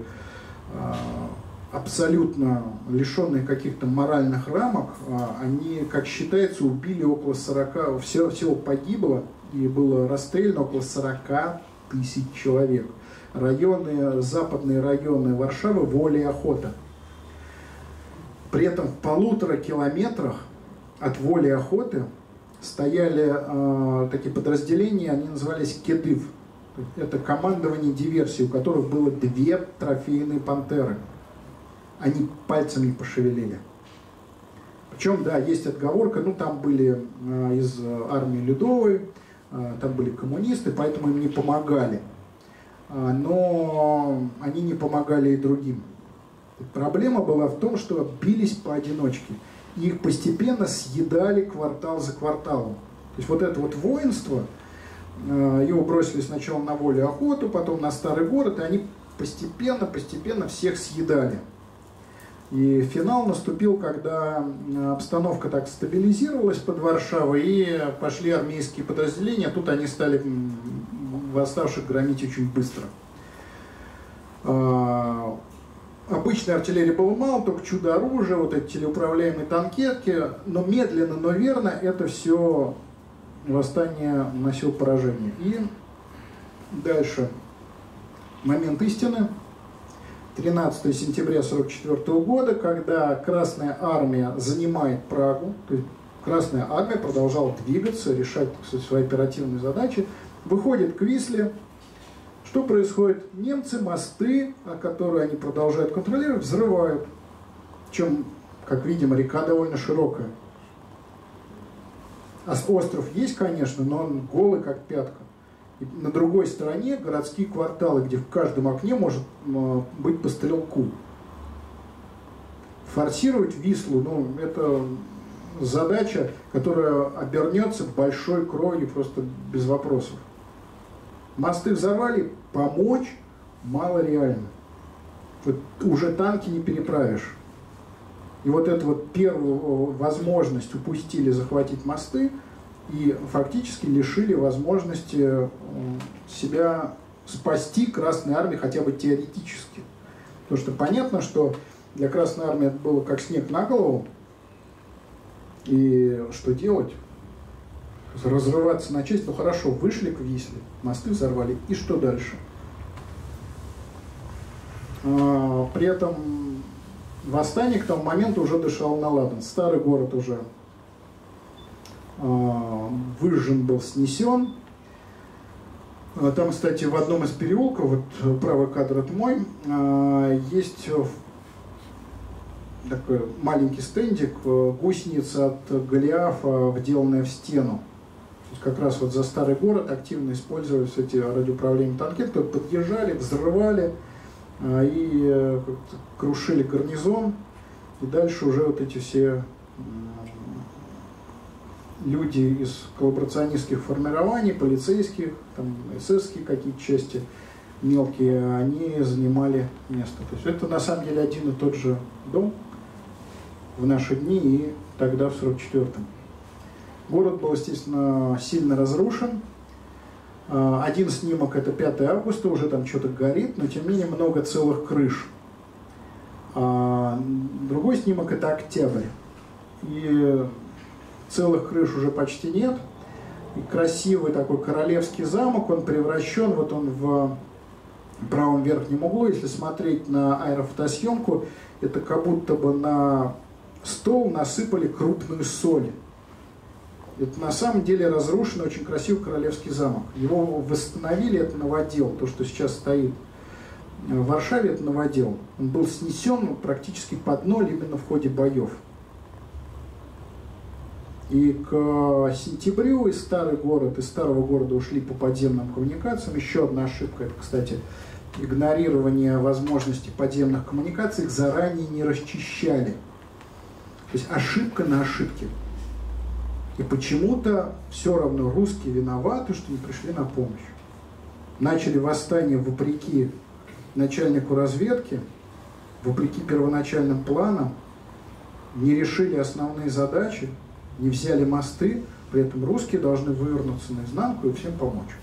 абсолютно лишенные каких-то моральных рамок. Они, как считается, убили около сорока, всего, всего погибло и было расстреляно около сорока тысяч человек. Районы, западные районы Варшавы, воля и охота. При этом в полутора километрах от воли и охоты стояли э, такие подразделения, они назывались Кедыв. Это командование диверсии, у которых было две трофейные пантеры. Они пальцем не пошевелили. Причем, да, есть отговорка, ну там были э, из армии Людовой, э, там были коммунисты, поэтому им не помогали. Э, но они не помогали и другим. Проблема была в том, что бились поодиночке. И их постепенно съедали квартал за кварталом. То есть вот это вот воинство, его бросили сначала на волю и охоту, потом на старый город, и они постепенно-постепенно всех съедали. И финал наступил, когда обстановка так стабилизировалась под Варшавой, и пошли армейские подразделения, тут они стали восставших громить очень быстро. Обычной артиллерии было мало, только чудо-оружие, вот эти телеуправляемые танкетки, но медленно, но верно это все восстание носило поражение. И дальше момент истины. тринадцатого сентября сорок четвёртого года, когда Красная Армия занимает Прагу, то есть Красная Армия продолжала двигаться, решать, так сказать, свои оперативные задачи, выходит к Висле. Что происходит? Немцы мосты, которые они продолжают контролировать, взрывают. Причем, как видим, река довольно широкая. А остров есть, конечно, но он голый, как пятка. И на другой стороне городские кварталы, где в каждом окне может быть по стрелку. Форсировать Вислу, ну, это задача, которая обернется большой кровью просто без вопросов. Мосты взорвали, помочь мало реально. Вот уже танки не переправишь. И вот эту вот первую возможность упустили захватить мосты и фактически лишили возможности себя спасти Красной Армии хотя бы теоретически. Потому что понятно, что для Красной Армии это было как снег на голову. И что делать? Разрываться на части. Ну хорошо, вышли к Висле, мосты взорвали. И что дальше? А, при этом восстание к тому моменту уже дышало на ладан. Старый город уже а, выжжен был, снесен. А, там, кстати, в одном из переулков, вот правый кадр это мой, а, есть такой маленький стендик, гусеница от Голиафа, вделанная в стену. То есть как раз вот за старый город активно использовались эти радиоуправления танкет, которые подъезжали, взрывали а, и а, крушили гарнизон. И дальше уже вот эти все люди из коллаборационистских формирований, полицейских, там, эсэсские какие-то части мелкие, они занимали место. То есть это на самом деле один и тот же дом в наши дни и тогда в сорок четвёртом. Город был, естественно, сильно разрушен. Один снимок — это пятое августа, уже там что-то горит, но тем не менее много целых крыш. Другой снимок — это октябрь. И целых крыш уже почти нет. И красивый такой королевский замок, он превращен, вот он в правом верхнем углу. Если смотреть на аэрофотосъемку, это как будто бы на стол насыпали крупную соль. Это на самом деле разрушенный, очень красивый королевский замок. Его восстановили, это новодел, то, что сейчас стоит в Варшаве, это новодел. Он был снесен практически под ноль именно в ходе боев. И к сентябрю из старый город, из старого города ушли по подземным коммуникациям. Еще одна ошибка, это, кстати, игнорирование возможности подземных коммуникаций, их заранее не расчищали. То есть ошибка на ошибке. И почему-то все равно русские виноваты, что не пришли на помощь. Начали восстание вопреки начальнику разведки, вопреки первоначальным планам, не решили основные задачи, не взяли мосты, при этом русские должны вывернуться наизнанку и всем помочь.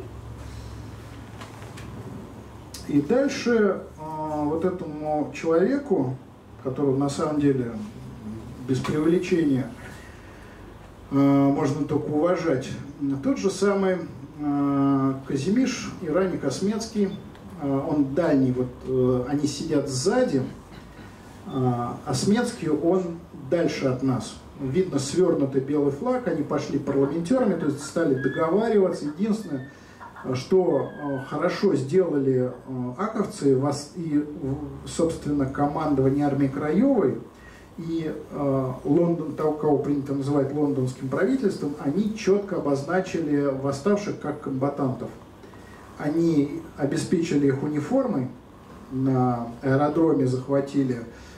И дальше э, вот этому человеку, которого на самом деле без преувеличения э, можно только уважать, тот же самый э, Казимиш и Рани Космецкий, э, он дальний, вот э, они сидят сзади, э, а Смецкий он дальше от нас. Видно свернутый белый флаг, они пошли парламентерами, то есть стали договариваться. Единственное, что хорошо сделали аковцы и, собственно, командование армии Краевой и Лондон, того, кого принято называть лондонским правительством, они четко обозначили восставших как комбатантов. Они обеспечили их униформой, на аэродроме захватили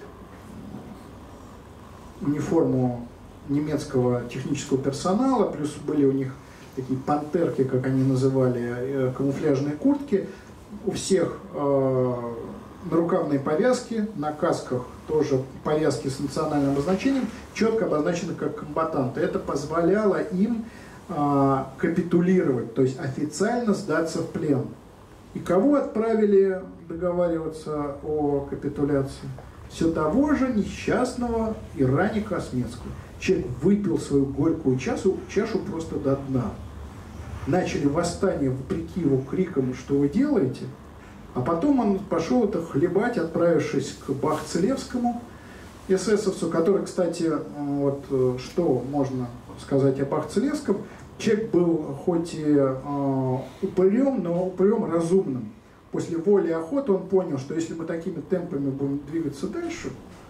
униформу немецкого технического персонала, плюс были у них такие пантерки, как они называли, камуфляжные куртки. У всех э, нарукавные повязки, на касках тоже повязки с национальным обозначением, четко обозначены как комбатанты. Это позволяло им э, капитулировать, то есть официально сдаться в плен. И кого отправили договариваться о капитуляции? Все того же несчастного Ирани Космецкого. Человек выпил свою горькую чашу, чашу просто до дна. Начали восстание вопреки его крикам, что вы делаете, а потом он пошел это хлебать, отправившись к Бах-Целевскому эсэсовцу, который, кстати, вот что можно сказать о Бах-Целевском, человек был хоть и э, упырем, но упырем разумным. После воли и охоты он понял, что если мы такими темпами будем двигаться дальше,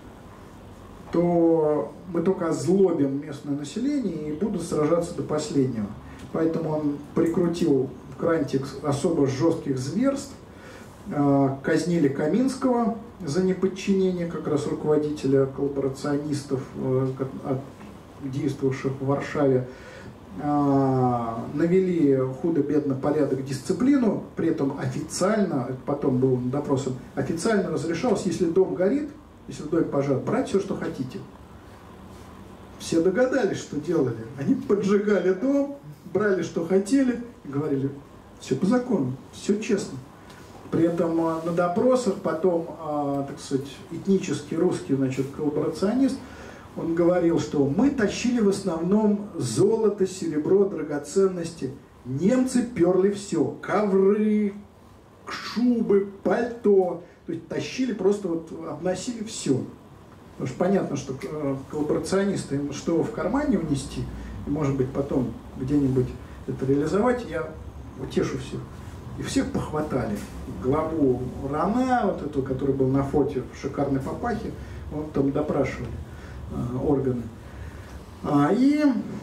то мы только озлобим местное население и будут сражаться до последнего. Поэтому он прикрутил крантик особо жестких зверств, казнили Каминского за неподчинение, как раз руководителя коллаборационистов, действовавших в Варшаве, навели худо-бедно порядок, дисциплину, при этом официально, потом был допросом, официально разрешалось, если дом горит, если в доме пожар, брать все, что хотите. Все догадались, что делали. Они поджигали дом, брали, что хотели, и говорили, все по закону, все честно. При этом на допросах потом, так сказать, этнический русский, значит, коллаборационист, он говорил, что мы тащили в основном золото, серебро, драгоценности. Немцы перли все. Ковры, шубы, пальто. То есть тащили, просто вот обносили все. Потому что понятно, что коллаборационисты, что в кармане унести, и, может быть, потом где-нибудь это реализовать, я утешу всех. И всех похватали. Главу Рана, вот эту, который был на фото в шикарной папахе, он там допрашивали э, органы. А, и,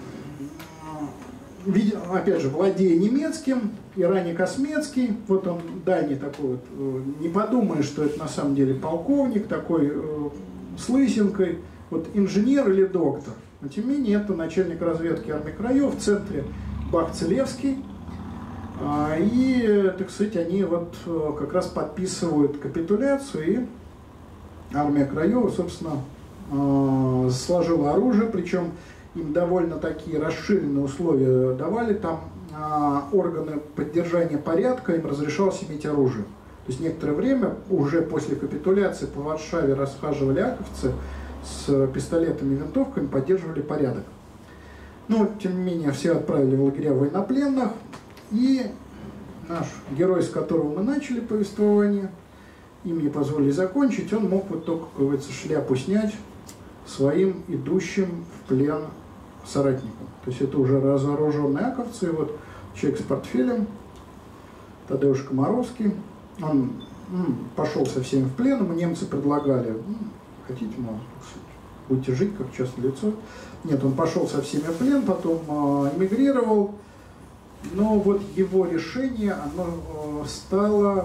видя, опять же, владея немецким, и ранее Космецкий, вот он дальний такой вот, э, не подумаешь, что это на самом деле полковник, такой э, с лысинкой, вот инженер или доктор. Но тем не менее, это начальник разведки армии краев, в центре Бах-Целевский. И, так сказать, они вот как раз подписывают капитуляцию, и армия Краева, собственно, сложила оружие, причем им довольно такие расширенные условия давали, там органы поддержания порядка, им разрешалось иметь оружие. То есть некоторое время, уже после капитуляции, по Варшаве расхаживали аковцы с пистолетами и винтовками, поддерживали порядок. Но, тем не менее, все отправили в лагеря военнопленных. И наш герой, с которого мы начали повествование, им не позволили закончить, он мог вот только, как говорится, шляпу снять своим идущим в плен соратникам. То есть это уже разоруженные аковцы, вот человек с портфелем, Тадеуш Комаровский, он м, пошел со всеми в плен, ему немцы предлагали, хотите, мол, будете жить как частное лицо. Нет, он пошел со всеми в плен, потом э, эмигрировал. Но вот его решение, оно стало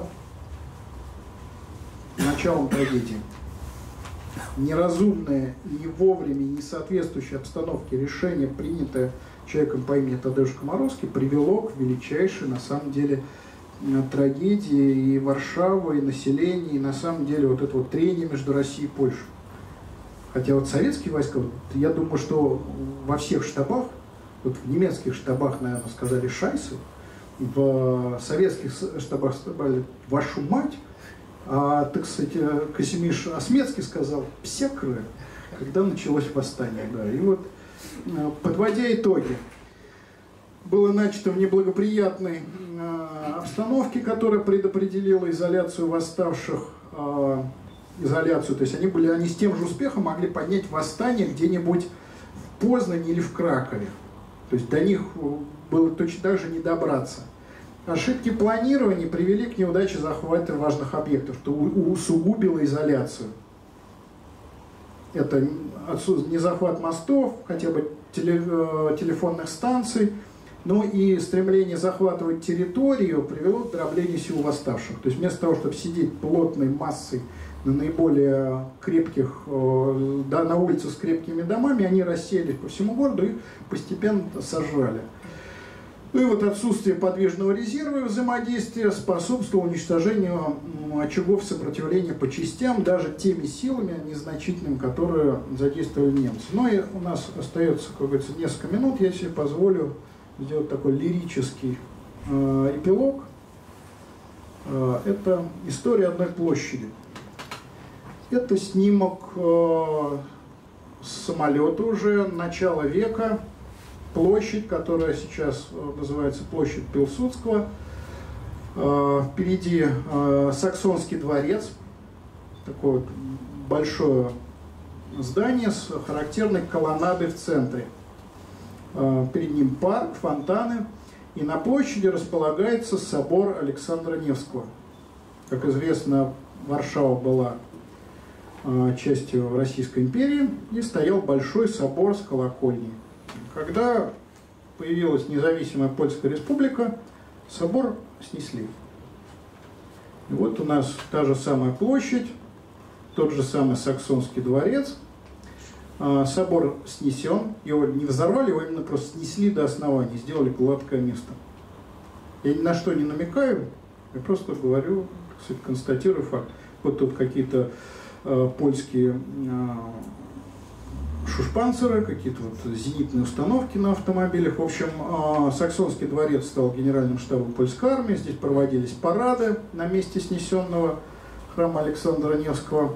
началом трагедии. Неразумное, не вовремя, не соответствующее обстановке решение, принятое человеком по имени Тадеуш Комаровский, привело к величайшей, на самом деле, трагедии и Варшавы, и населения, и на самом деле вот это вот трение между Россией и Польшей. Хотя вот советские войска, вот, я думаю, что во всех штабах, вот в немецких штабах, наверное, сказали «шайсы», в советских штабах сказали «вашу мать», а, так сказать, Казимиш Осмецкий сказал «псекры», когда началось восстание. Да. И вот, подводя итоги, было начато в неблагоприятной обстановке, которая предопределила изоляцию восставших, изоляцию, то есть они, были, они с тем же успехом могли поднять восстание где-нибудь в Познане или в Кракове. То есть до них было точно так же не добраться. Ошибки планирования привели к неудаче захвата важных объектов, что усугубило изоляцию. Это не захват мостов, хотя бы теле, телефонных станций, но и стремление захватывать территорию привело к дроблению сил восставших. То есть вместо того, чтобы сидеть плотной массой на наиболее крепких, да, на улице с крепкими домами, они расселись по всему городу и постепенно сожрали. Ну и вот отсутствие подвижного резерва и взаимодействия способствовало уничтожению очагов сопротивления по частям, даже теми силами незначительными, которые задействовали немцы. Ну и у нас остается, как говорится, несколько минут, я себе позволю сделать такой лирический э, эпилог. Э, это история одной площади. Это снимок э, с самолета уже начала века. Площадь, которая сейчас называется площадь Пилсудского. Впереди Саксонский дворец, такое вот большое здание с характерной колоннадой в центре. Перед ним парк, фонтаны, и на площади располагается собор Александра Невского. Как известно, Варшава была частью Российской империи, и стоял большой собор с колокольней. Когда появилась независимая Польская республика, собор снесли. И вот у нас та же самая площадь, тот же самый Саксонский дворец. Собор снесен, его не взорвали, его именно просто снесли до основания, сделали гладкое место. Я ни на что не намекаю, я просто говорю, так сказать, констатирую факт. Вот тут какие-то э, польские э, шушпанцеры, какие-то вот зенитные установки на автомобилях. В общем, э, Саксонский дворец стал генеральным штабом польской армии, здесь проводились парады на месте снесенного храма Александра Невского.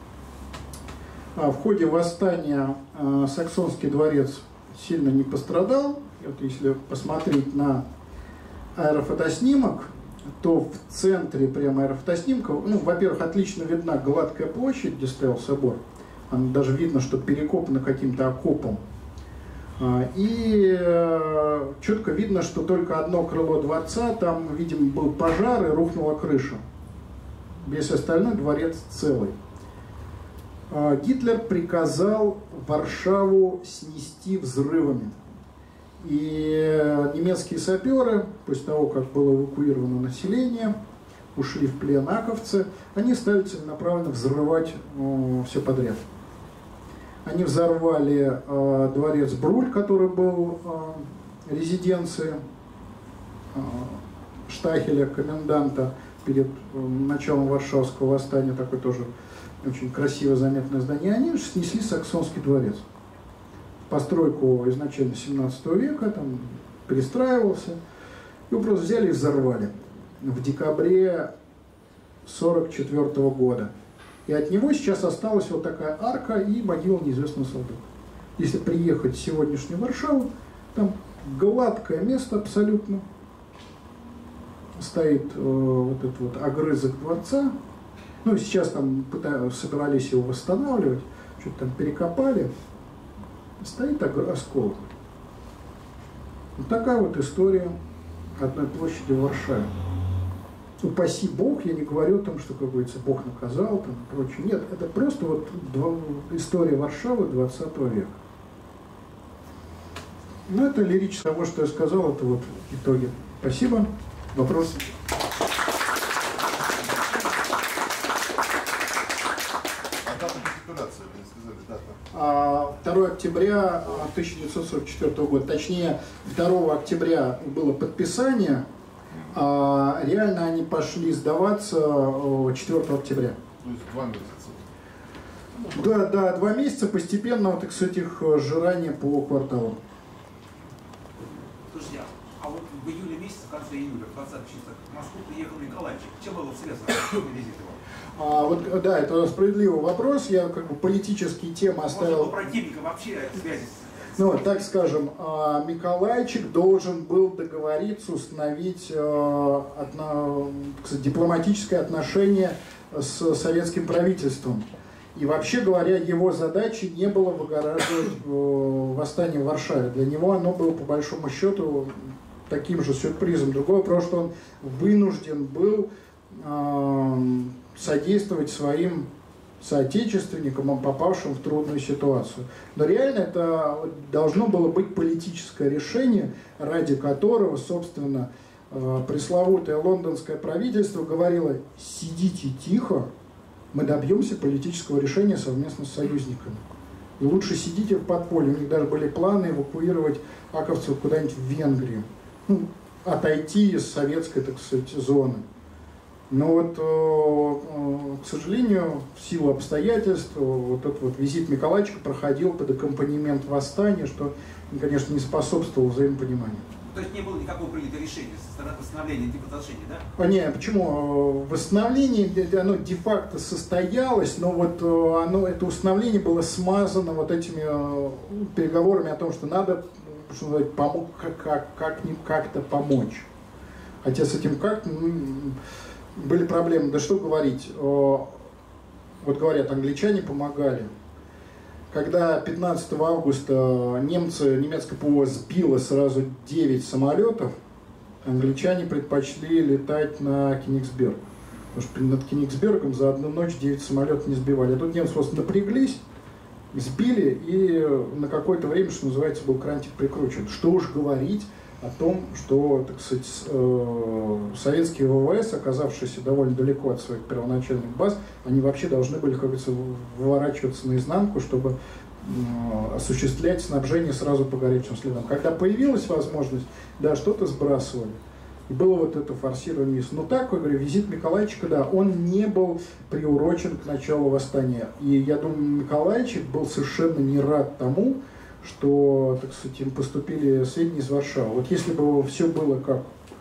В ходе восстания э, Саксонский дворец сильно не пострадал. Вот если посмотреть на аэрофотоснимок, то в центре прямо аэрофотоснимка, ну, во-первых, отлично видна гладкая площадь, где стоял собор. Там даже видно, что перекопано каким-то окопом. И э, четко видно, что только одно крыло дворца, там, видимо, был пожар и рухнула крыша. Весь остальной дворец целый. Гитлер приказал Варшаву снести взрывами. И немецкие саперы, после того, как было эвакуировано население, ушли в плен аковцы, они стали целенаправленно взрывать э, все подряд. Они взорвали э, дворец Бруль, который был э, резиденцией э, Штахеля, коменданта, перед э, началом Варшавского восстания, такой тоже очень красиво заметное здание. Они же снесли Саксонский дворец. Постройку изначально семнадцатого века, там перестраивался. Его просто взяли и взорвали в декабре сорок четвёртого года. И от него сейчас осталась вот такая арка и могила неизвестного солдата. Если приехать в сегодняшнюю Варшаву, там гладкое место абсолютно. Стоит э, вот этот вот огрызок дворца. Ну, сейчас там пытаются, собирались его восстанавливать, что-то там перекопали. Стоит осколок. Вот такая вот история одной площади в Варшаве. Упаси Бог, я не говорю о том, что, как говорится, Бог наказал, там, и прочее. Нет, это просто вот история Варшавы двадцатого века. Ну, это лирическое того, что я сказал, это вот итоги. Спасибо. Вопрос? второго октября тысяча девятьсот сорок четвёртого года, точнее второго октября было подписание, а реально они пошли сдаваться четвёртого октября. То есть два месяца. Да, да, два месяца постепенно, вот, так сказать, их жрание по кварталу. Слушайте, а вот в июле месяце, в конце июля, в двадцатых числах, в Москву приехал Николаевич. Чем был связан визит его? А, вот, да, это справедливый вопрос. Я как бы политические темы оставил. Может, у противника вообще связи? Ну, так скажем, Миколайчик должен был договориться, установить одно, кстати, дипломатическое отношение с советским правительством. И вообще говоря, его задачей не было выгораживать восстание в Варшаве. Для него оно было по большому счету таким же сюрпризом. Другой вопрос, что он вынужден был содействовать своим соотечественникам, попавшим в трудную ситуацию. Но реально это должно было быть политическое решение, ради которого, собственно, пресловутое лондонское правительство говорило: сидите тихо, мы добьемся политического решения совместно с союзниками. И лучше сидите в подполье. У них даже были планы эвакуировать аковцев куда-нибудь в Венгрию, ну, отойти из советской, так сказать, зоны. Но вот, к сожалению, в силу обстоятельств, вот этот вот визит Миколайчика проходил под аккомпанемент восстания, что, конечно, не способствовало взаимопониманию. То есть не было никакого принятого решения со стороны восстановления типа отношений, да? А, не, почему? Восстановление, оно де-факто состоялось, но вот оно, это установление было смазано вот этими переговорами о том, что надо, что называется, помог, как, как, как, как-то помочь. Хотя с этим как ну, были проблемы. Да что говорить, вот говорят, англичане помогали. Когда пятнадцатого августа немцы, немецкое ПВО сбило сразу девять самолетов, англичане предпочли летать на Кенигсберг. Потому что над Кенигсбергом за одну ночь девять самолетов не сбивали. А тут немцы просто напряглись, сбили, и на какое-то время, что называется, был крантик прикручен. Что уж говорить о том, что, так сказать, советские ВВС, оказавшиеся довольно далеко от своих первоначальных баз, они вообще должны были, как говорится, выворачиваться наизнанку, чтобы осуществлять снабжение сразу по горячим следам. Когда появилась возможность, да, что-то сбрасывали. И было вот это форсирование вниз. Но так, я говорю, визит Миколайчика, да, он не был приурочен к началу восстания. И я думаю, Миколайчик был совершенно не рад тому, что, так сказать, им поступили сведения из Варшавы. Вот если бы все было, как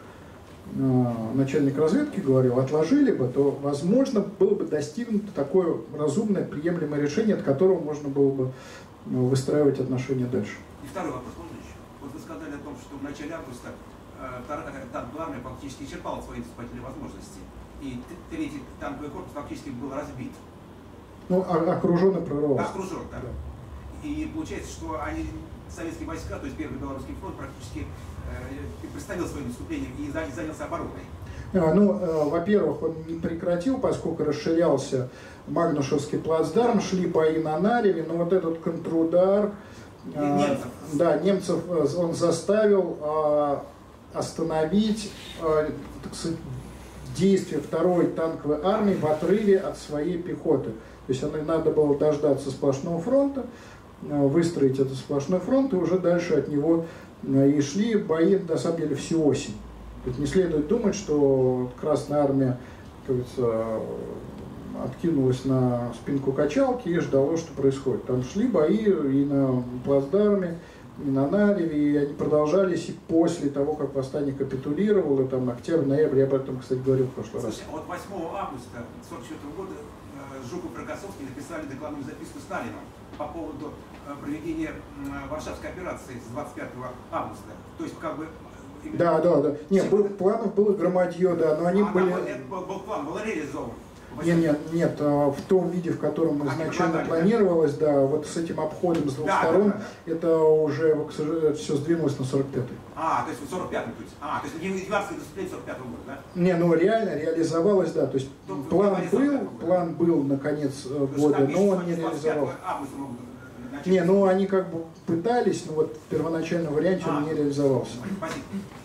э, начальник разведки говорил, отложили бы, то, возможно, было бы достигнуто такое разумное, приемлемое решение, от которого можно было бы ну, выстраивать отношения дальше. И второй вопрос, можно еще? Вот вы сказали о том, что в начале августа э, вторая танковая армия фактически исчерпала свои наступательные возможности, и третий танковый корпус фактически был разбит. Ну, окружен и прорвался. Окружен, да. да. И получается, что они, советские войска, то есть Первый Белорусский фронт, практически э, представил своим наступлением и занялся обороной. А, ну, э, во-первых, он не прекратил, поскольку расширялся Магнушевский плацдарм, шли бои на Нареве, но вот этот контрудар, э, немцев. да, немцев он заставил э, остановить э, так сказать, действия второй танковой армии в отрыве от своей пехоты. То есть надо было дождаться сплошного фронта, выстроить этот сплошной фронт, и уже дальше от него и шли бои, на самом деле, всю осень. То есть не следует думать, что Красная Армия, как говорится, откинулась на спинку качалки и ждала, что происходит. Там шли бои и на плацдарме, и на Нареве, и они продолжались и после того, как восстание капитулировало, там октябрь, ноябрь, я об этом, кстати, говорил в прошлый раз. Слушай, а вот восьмого августа тысяча девятьсот сорок четвёртого года Жуков и Рокоссовский написали докладную записку Сталину по поводу проведения Варшавской операции с двадцать пятого августа. То есть, как бы... Да, да, да. Нет, был, планов было громадье, да, но они а, были... Это был, был план, был реализован. Нет, нет, нет, в том виде, в котором изначально планировалось, да, вот с этим обходом с двух да, сторон, да, да, да. это уже, к сожалению, все сдвинулось на сорок пятый. А, то есть в сорок пятом, то есть, а, то есть не девятнадцатое наступление сорок пятого года, да? Не, ну реально реализовалось, да, то есть то, план был, план был на конец года, но он не реализовался. Не, ну они как бы пытались, но вот в первоначальном варианте а, он не реализовался. Спасибо.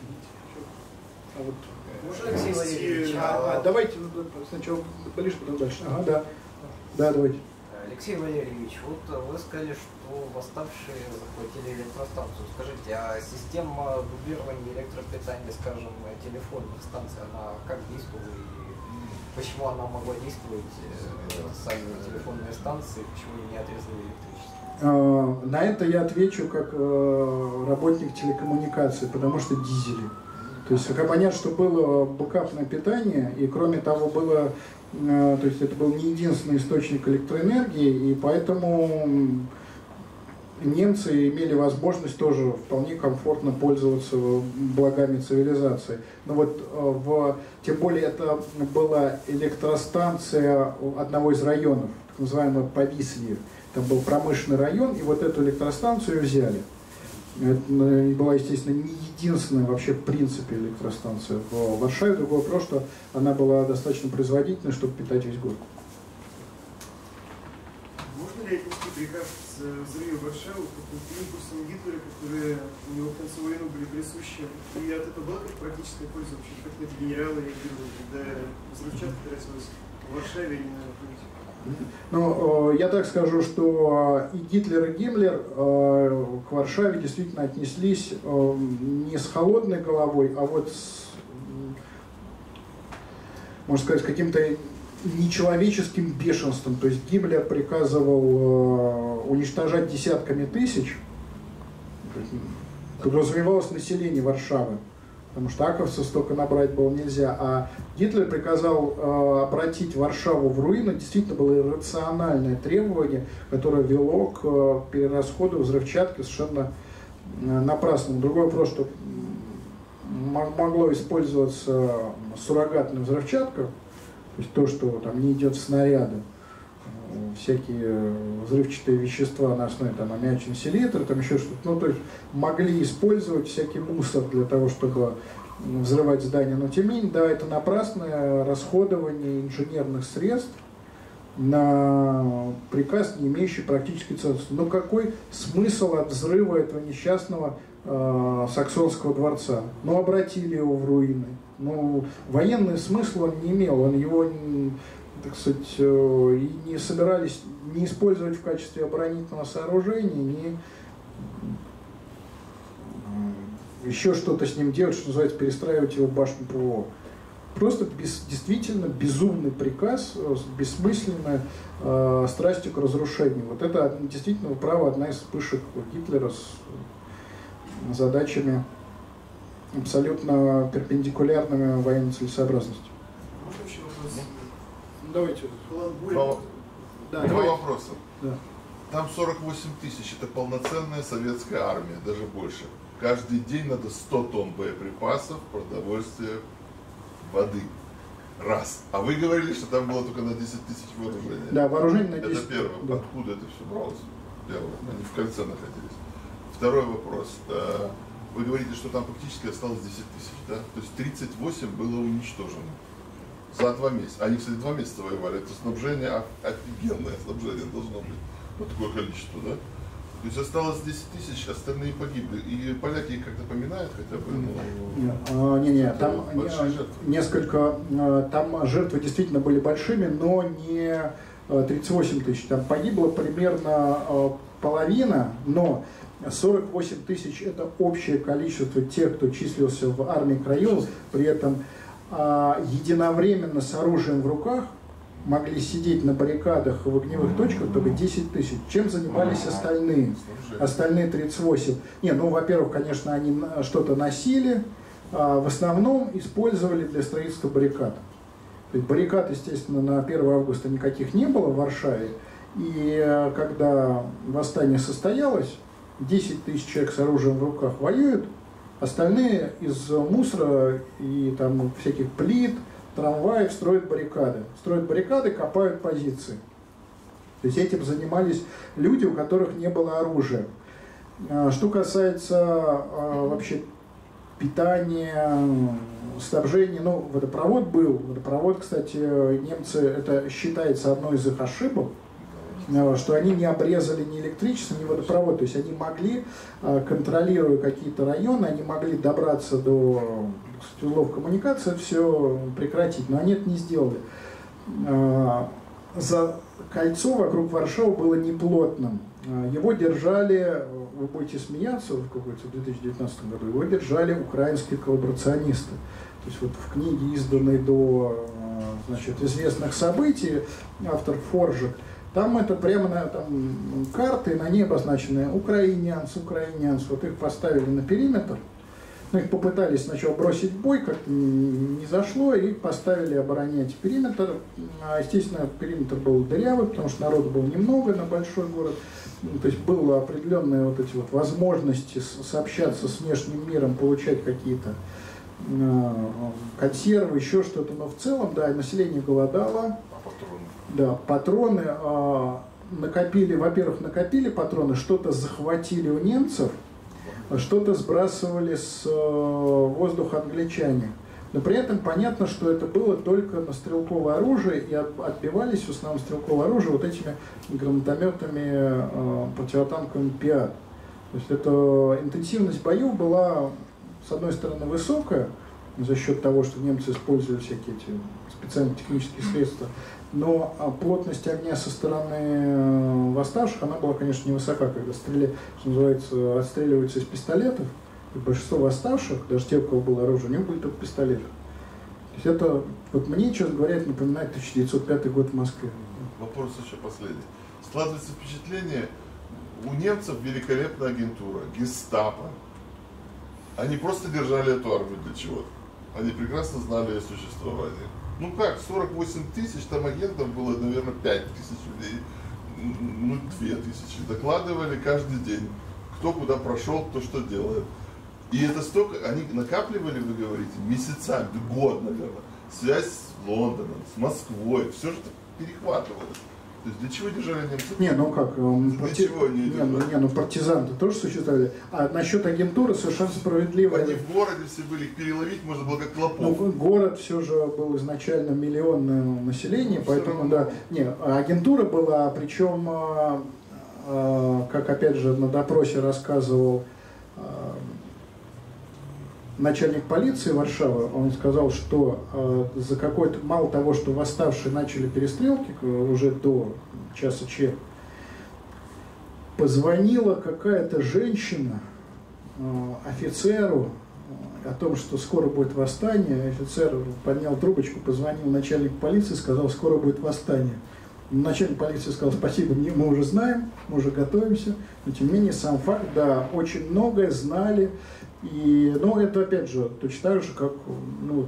А вот. Можно, Алексей Валерьевич? А, а, давайте сначала ближе, потом дальше. Ага, да. Да, давайте. Алексей Валерьевич, вот вы сказали, что восставшие захватили электростанцию. Скажите, а система дублирования электропитания, скажем, телефонных станций, она как действовала и почему она могла действовать, сами телефонные станции, почему не отрезали электричество? На это я отвечу как работник телекоммуникаций, потому что дизели. То есть понятно, что было бэкапное питание, и кроме того было, то есть это был не единственный источник электроэнергии, и поэтому немцы имели возможность тоже вполне комфортно пользоваться благами цивилизации. Но вот в, тем более это была электростанция одного из районов, так называемого Повислье. Там был промышленный район, и вот эту электростанцию взяли. Это была, естественно, не единственная вообще в принципе электростанция в Варшаве. Другой вопрос, что она была достаточно производительной, чтобы питать весь город. Можно ли отнести приказ взрыва Варшавы к импульсам Гитлера, которые у него в конце войны были присущи? И от этого была практическая польза вообще? Как эти генералы реагировали, когда взрывчатка тратилась в Варшаве и на политику? Ну, я так скажу, что и Гитлер, и Гиммлер к Варшаве действительно отнеслись не с холодной головой, а вот с, можно сказать, каким-то нечеловеческим бешенством. То есть Гиммлер приказывал уничтожать десятками тысяч, подразумевалось население Варшавы, потому что аковцев столько набрать было нельзя. А Гитлер приказал э, обратить Варшаву в руины. Действительно было иррациональное требование, которое вело к э, перерасходу взрывчатки совершенно э, напрасному. Другой вопрос, что могло использоваться суррогатная взрывчатка, то есть то, что там не идет в снаряды, всякие взрывчатые вещества на основе там аммиачной селитры, там еще что-то. Ну, то есть могли использовать всякий мусор для того, чтобы взрывать здания. Но тем не менее, да, это напрасное расходование инженерных средств на приказ, не имеющий практической ценности. Но какой смысл от взрыва этого несчастного э, Саксонского дворца? Ну, обратили его в руины. Ну, военный смысл он не имел, он его, так сказать, и не собирались не использовать в качестве оборонительного сооружения, не еще что-то с ним делать, что называется, перестраивать его в башню ПВО. Просто без, действительно безумный приказ, бессмысленная э, страстью к разрушению. Вот это действительно, право, одна из вспышек Гитлера с задачами абсолютно перпендикулярными военной целесообразности. Можно еще вопрос? Давайте. Два, да, два вопроса. Да. Там сорок восемь тысяч, это полноценная советская армия, даже больше. Каждый день надо сто тонн боеприпасов, продовольствия, воды. Раз. А вы говорили, что там было только на десять тысяч вооружения. Да, вооружение на десять. Это первое. Да. Откуда это все бралось? Они в кольце находились. Второй вопрос. Вы говорите, что там фактически осталось десять тысяч, да? То есть тридцать восемь было уничтожено. За два месяца. Они, кстати, два месяца воевали. Это снабжение, офигенное снабжение должно быть. Вот такое количество, да? То есть осталось десять тысяч, остальные погибли. И поляки их как-то поминают хотя бы? Ну, не, не, там несколько, там жертвы действительно были большими, но не тридцать восемь тысяч. Там погибло примерно половина, но сорок восемь тысяч это общее количество тех, кто числился в армии Краевых, при этом единовременно с оружием в руках могли сидеть на баррикадах в огневых точках только десять тысяч. Чем занимались остальные? Остальные тридцать восемь. Не, ну, во-первых, конечно, они что-то носили, а в основном использовали для строительства баррикад. То есть баррикад, естественно, на первое августа никаких не было в Варшаве. И когда восстание состоялось, десять тысяч человек с оружием в руках воюют, остальные из мусора и там всяких плит, трамваев строят баррикады. Строят баррикады, копают позиции. То есть этим занимались люди, у которых не было оружия. Что касается вообще питания, снабжения, ну, водопровод был. Водопровод, кстати, немцы, это считается одной из их ошибок, что они не обрезали ни электричество, ни водопровод. То есть они могли, контролируя какие-то районы, они могли добраться до узлов коммуникации, все прекратить, но они это не сделали. За кольцо вокруг Варшавы было неплотным. Его держали, вы будете смеяться, в какой-то две тысячи девятнадцатом году, его держали украинские коллаборационисты. То есть вот в книге, изданной до, значит, известных событий, автор Форжик, там это прямо на там, карты, на ней обозначены украинянцы, украинянцы, вот их поставили на периметр. Ну, их попытались сначала бросить в бой, как-то не зашло, и поставили оборонять периметр. А, естественно, периметр был дырявый, потому что народу было немного на большой город. То есть было определенные вот эти вот возможности сообщаться с внешним миром, получать какие-то э, консервы, еще что-то. Но в целом, да, население голодало. А патроны? Да, патроны э, накопили, во-первых, накопили патроны, что-то захватили у немцев, что-то сбрасывали с воздуха англичане. Но при этом понятно, что это было только на стрелковое оружие, и отбивались в основном стрелковое оружие вот этими гранатометами противотанковыми ПИА. То есть это интенсивность боев была, с одной стороны, высокая, за счет того, что немцы использовали всякие эти специальные технические средства, но плотность огня со стороны восставших, она была, конечно, невысока, когда стреляли, что называется, отстреливаются из пистолетов, и большинство восставших, даже те, у кого было оружие, у них были только пистолеты. То есть это, вот мне, честно говоря, это напоминает тысяча девятьсот пятый год в Москве. Вопрос еще последний. Складывается впечатление, у немцев великолепная агентура, гестапо, Они просто держали эту армию для чего-то. Они прекрасно знали ее существование. Ну как, сорок восемь тысяч, там агентов было, наверное, пять тысяч людей, ну две тысячи. Докладывали каждый день, кто куда прошел, кто что делает. И это столько, они накапливали, вы говорите, месяцами, год, наверное. Связь с Лондоном, с Москвой, все же перехватывалось. То есть для чего держали немцев? Не, ну как, Для парти... чего они не, ну, не, ну партизанты тоже существовали. А насчет агентуры совершенно справедливо. Они в городе все были, их переловить можно было как клопов. Ну, город все же был изначально миллионное население, ну, поэтому да. Не, агентура была, причем, а, а, как опять же на допросе рассказывал а, начальник полиции Варшавы, он сказал, что э, за какой-то, мало того, что восставшие начали перестрелки уже до часа Ч, позвонила какая-то женщина э, офицеру э, о том, что скоро будет восстание. Офицер поднял трубочку, позвонил начальник полиции, сказал, скоро будет восстание. Начальник полиции сказал, спасибо, мы уже знаем, мы уже готовимся, но тем не менее сам факт, да, очень многое знали. И, ну, это опять же точно так же, как ну,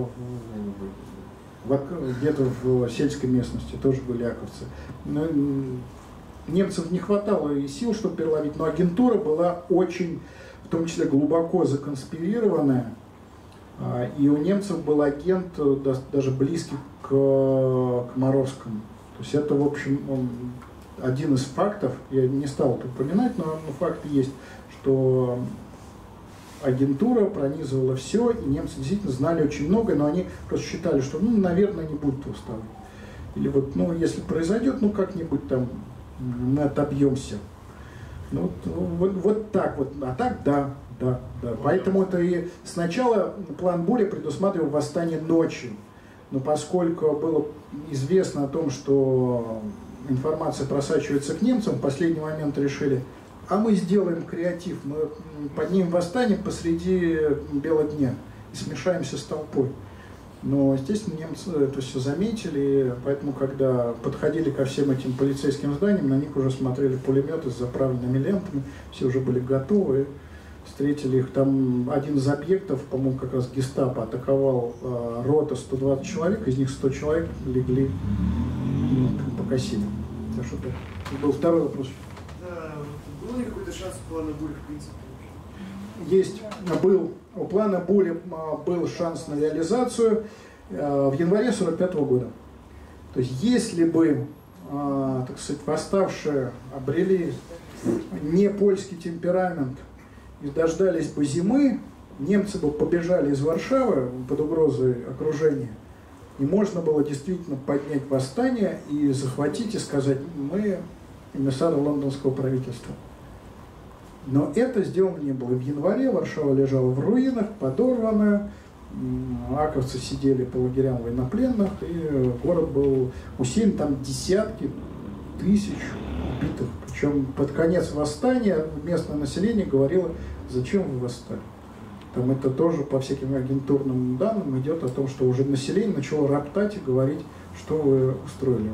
где-то в сельской местности тоже были яковцы. Но немцев не хватало и сил, чтобы переловить, но агентура была очень, в том числе глубоко законспирированная. И у немцев был агент даже близкий к Комаровскому. То есть это, в общем, один из фактов, я не стал это упоминать, но, но факт есть, что агентура пронизывала все, и немцы действительно знали очень много, но они просто считали, что, ну, наверное, не будут восставать. Или вот, ну, если произойдет, ну, как-нибудь там мы отобьемся. Ну, вот, вот, вот так вот. А так, да, да, да. Поэтому это и сначала план Буля предусматривал восстание ночью. Но поскольку было известно о том, что информация просачивается к немцам, в последний момент решили, а мы сделаем креатив, мы поднимем восстание посреди бела дня и смешаемся с толпой. Но, естественно, немцы это все заметили, поэтому, когда подходили ко всем этим полицейским зданиям, на них уже смотрели пулеметы с заправленными лентами, все уже были готовы, встретили их. Там один из объектов, по-моему, как раз гестапо атаковал э, рота сто двадцать человек, из них сто человек легли, ну, покосили. Так что это был второй вопрос. Был ли какой-то шанс у плана Буля, в принципе? Есть, был, у плана Буля был шанс на реализацию в январе сорок пятого года. То есть, если бы, так сказать, восставшие обрели не польский темперамент и дождались бы зимы, немцы бы побежали из Варшавы под угрозой окружения, и можно было действительно поднять восстание и захватить, и сказать, мы эмиссары лондонского правительства. Но это сделано не было. В январе Варшава лежала в руинах, подорванная, аковцы сидели по лагерям военнопленных, и город был усеян, там десятки тысяч убитых. Причем под конец восстания местное население говорило, зачем вы восстали. Там это тоже по всяким агентурным данным идет о том, что уже население начало роптать и говорить, что вы устроили.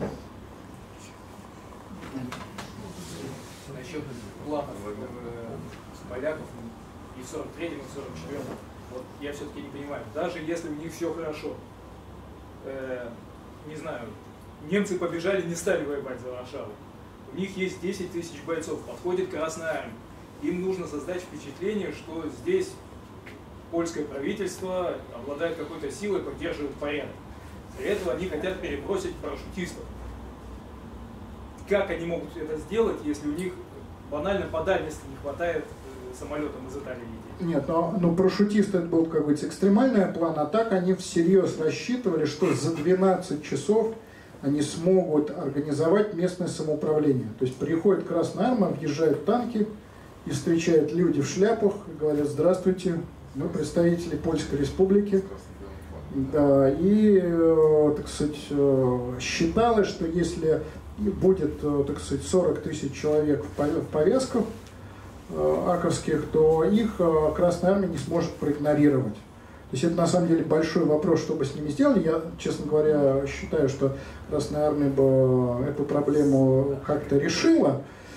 Насчет планов поляков и в сорок третьем, и в сорок четвёртом. Вот я все-таки не понимаю, даже если у них все хорошо, э, не знаю, немцы побежали, не стали воевать за Варшаву. У них есть десять тысяч бойцов, подходит Красная Армия. Им нужно создать впечатление, что здесь польское правительство обладает какой-то силой, поддерживает порядок. Для этого они хотят перебросить парашютистов. Как они могут это сделать, если у них банально по дальности не хватает самолетом из Италии лететь? Нет, но, но парашютисты это был, как говорится, экстремальный план, а так они всерьез рассчитывали, что за двенадцать часов они смогут организовать местное самоуправление. То есть приходит Красная Армия, въезжают танки, и встречают люди в шляпах, и говорят, здравствуйте, мы представители Польской Республики. Да, и, так сказать, считалось, что если будет, так сказать, сорок тысяч человек в повязках аковских, то их Красная Армия не сможет проигнорировать. То есть это на самом деле большой вопрос, что бы с ними сделали. Я, честно говоря, считаю, что Красная Армия бы эту проблему как-то решила.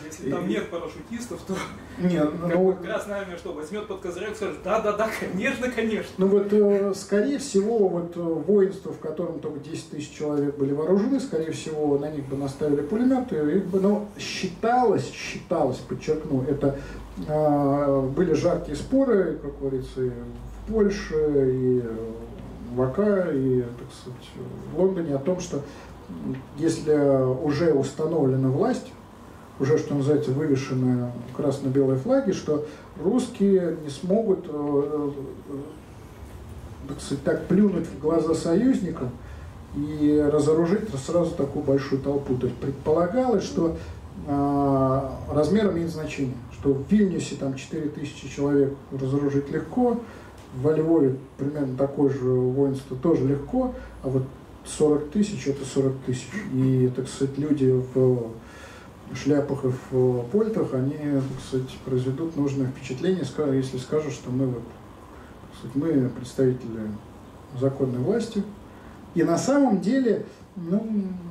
Если там И- нет парашютистов, то Не, как ну, бы Красная Армия что, возьмет под козырек и скажет, да-да-да, конечно, конечно. ну вот, э, скорее всего, вот э, воинство, в котором только десять тысяч человек были вооружены, скорее всего, на них бы наставили пулеметы, их бы, но считалось, считалось, подчеркну, это э, были жаркие споры, как говорится, и в Польше, и в АК, и, так сказать, в Лондоне о том, что если уже установлена власть, уже, что называется, вывешены красно-белые флаги, что русские не смогут, э, э, так сказать, так плюнуть в глаза союзникам и разоружить сразу такую большую толпу. То есть предполагалось, что э, размер имеет значение, что в Вильнюсе там четыре тысячи человек разоружить легко, во Львове примерно такое же воинство тоже легко, а вот сорок тысяч это сорок тысяч. И, так сказать, люди в шляпах и в польтах, они, так сказать, произведут нужное впечатление, если скажут, что мы, вот, так сказать, мы представители законной власти. И на самом деле, ну,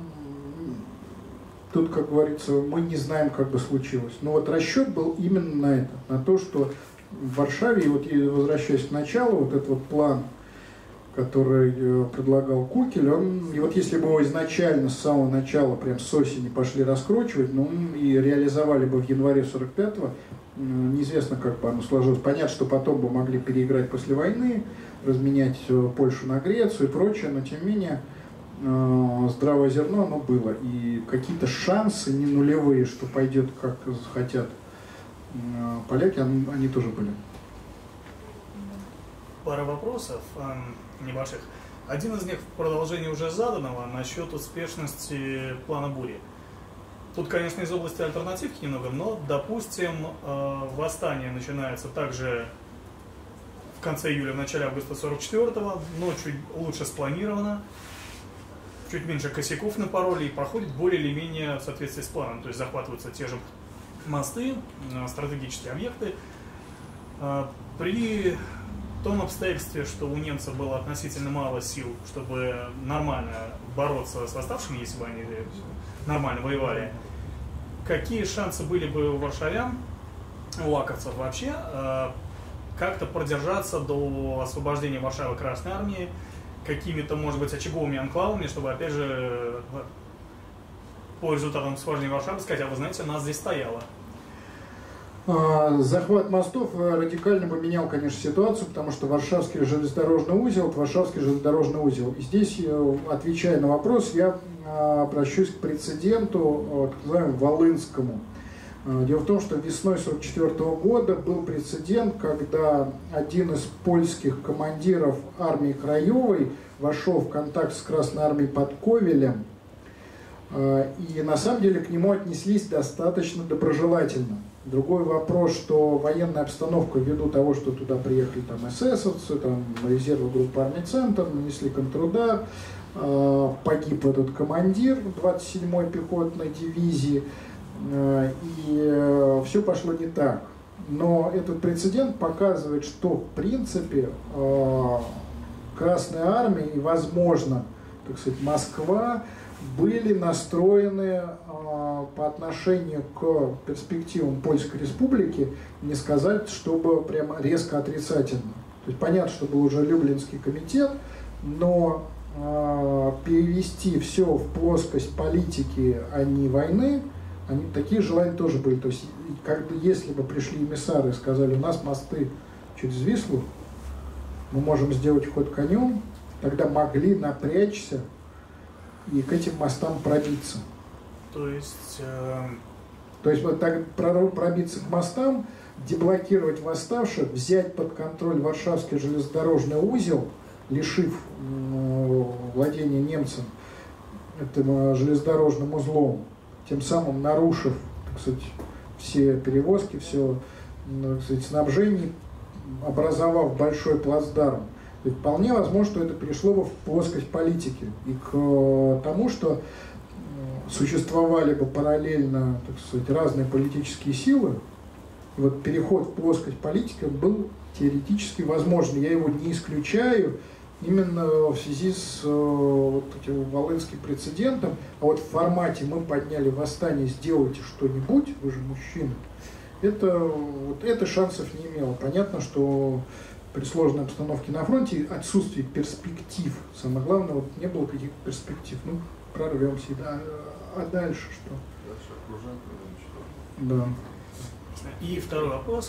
тут, как говорится, мы не знаем, как бы случилось. Но вот расчет был именно на это, на то, что в Варшаве, и вот и возвращаясь к началу, вот этот вот план, который предлагал Кукель, он, и вот если бы его изначально с самого начала, прям с осени пошли раскручивать, ну и реализовали бы в январе сорок пятого, неизвестно, как бы оно сложилось. Понятно, что потом бы могли переиграть после войны, разменять Польшу на Грецию и прочее, но тем не менее здравое зерно оно было. И какие-то шансы не нулевые, что пойдет, как хотят поляки, они тоже были. Пара вопросов э, небольших. Один из них в продолжении уже заданного насчет успешности плана бури. Тут, конечно, из области альтернативки немного, но, допустим, э, восстание начинается также в конце июля, в начале августа сорок четвёртого, но чуть лучше спланировано, чуть меньше косяков на пароле и проходит более или менее в соответствии с планом. То есть захватываются те же мосты, э, стратегические объекты. Э, при В том обстоятельстве, что у немцев было относительно мало сил, чтобы нормально бороться с восставшими, если бы они нормально воевали, какие шансы были бы у варшавян, у аковцев вообще, как-то продержаться до освобождения Варшавы Красной Армии, какими-то, может быть, очаговыми анклавами, чтобы, опять же, по результатам освобождения Варшавы сказать, а вы знаете, нас здесь стояло. Захват мостов радикально поменял, конечно, ситуацию, потому что Варшавский железнодорожный узел, это Варшавский железнодорожный узел. И здесь, отвечая на вопрос, я обращусь к прецеденту, так называемому Волынскому. Дело в том, что весной сорок четвёртого года был прецедент, когда один из польских командиров армии Краевой вошел в контакт с Красной армией под Ковелем, и на самом деле к нему отнеслись достаточно доброжелательно. Другой вопрос, что военная обстановка, ввиду того, что туда приехали там эсэсовцы, там резервы группы армий «Центр», нанесли контрудар, э, погиб этот командир двадцать седьмой пехотной дивизии, э, и э, все пошло не так. Но этот прецедент показывает, что в принципе э, Красная Армия и, возможно, так сказать, Москва были настроены э, по отношению к перспективам Польской Республики, не сказать, чтобы прямо резко отрицательно. То есть понятно, что был уже Люблинский комитет, но э, перевести все в плоскость политики, а не войны, они, такие желания тоже были. То есть как, если бы пришли эмиссары и сказали, у нас мосты через Вислу, мы можем сделать ход конем, тогда могли напрячься и к этим мостам пробиться. То есть, э... То есть вот так пробиться к мостам, деблокировать восставших, взять под контроль Варшавский железнодорожный узел, лишив э, владения немцам этим железнодорожным узлом, тем самым нарушив, так сказать, все перевозки, все, так сказать, снабжение, образовав большой плацдарм. И вполне возможно, что это перешло бы в плоскость политики и к тому, что существовали бы параллельно, так сказать, разные политические силы. И вот переход в плоскость политики был теоретически возможен. Я его не исключаю, именно в связи с вот этим волынским прецедентом. А вот в формате «мы подняли восстание, сделайте что-нибудь», вы же мужчины, это, вот это шансов не имело. Понятно, что при сложной обстановке на фронте отсутствие перспектив, самое главное, вот не было каких-то перспектив. Ну, прорвемся, да, а дальше что? Дальше окружаем, да. И второй вопрос.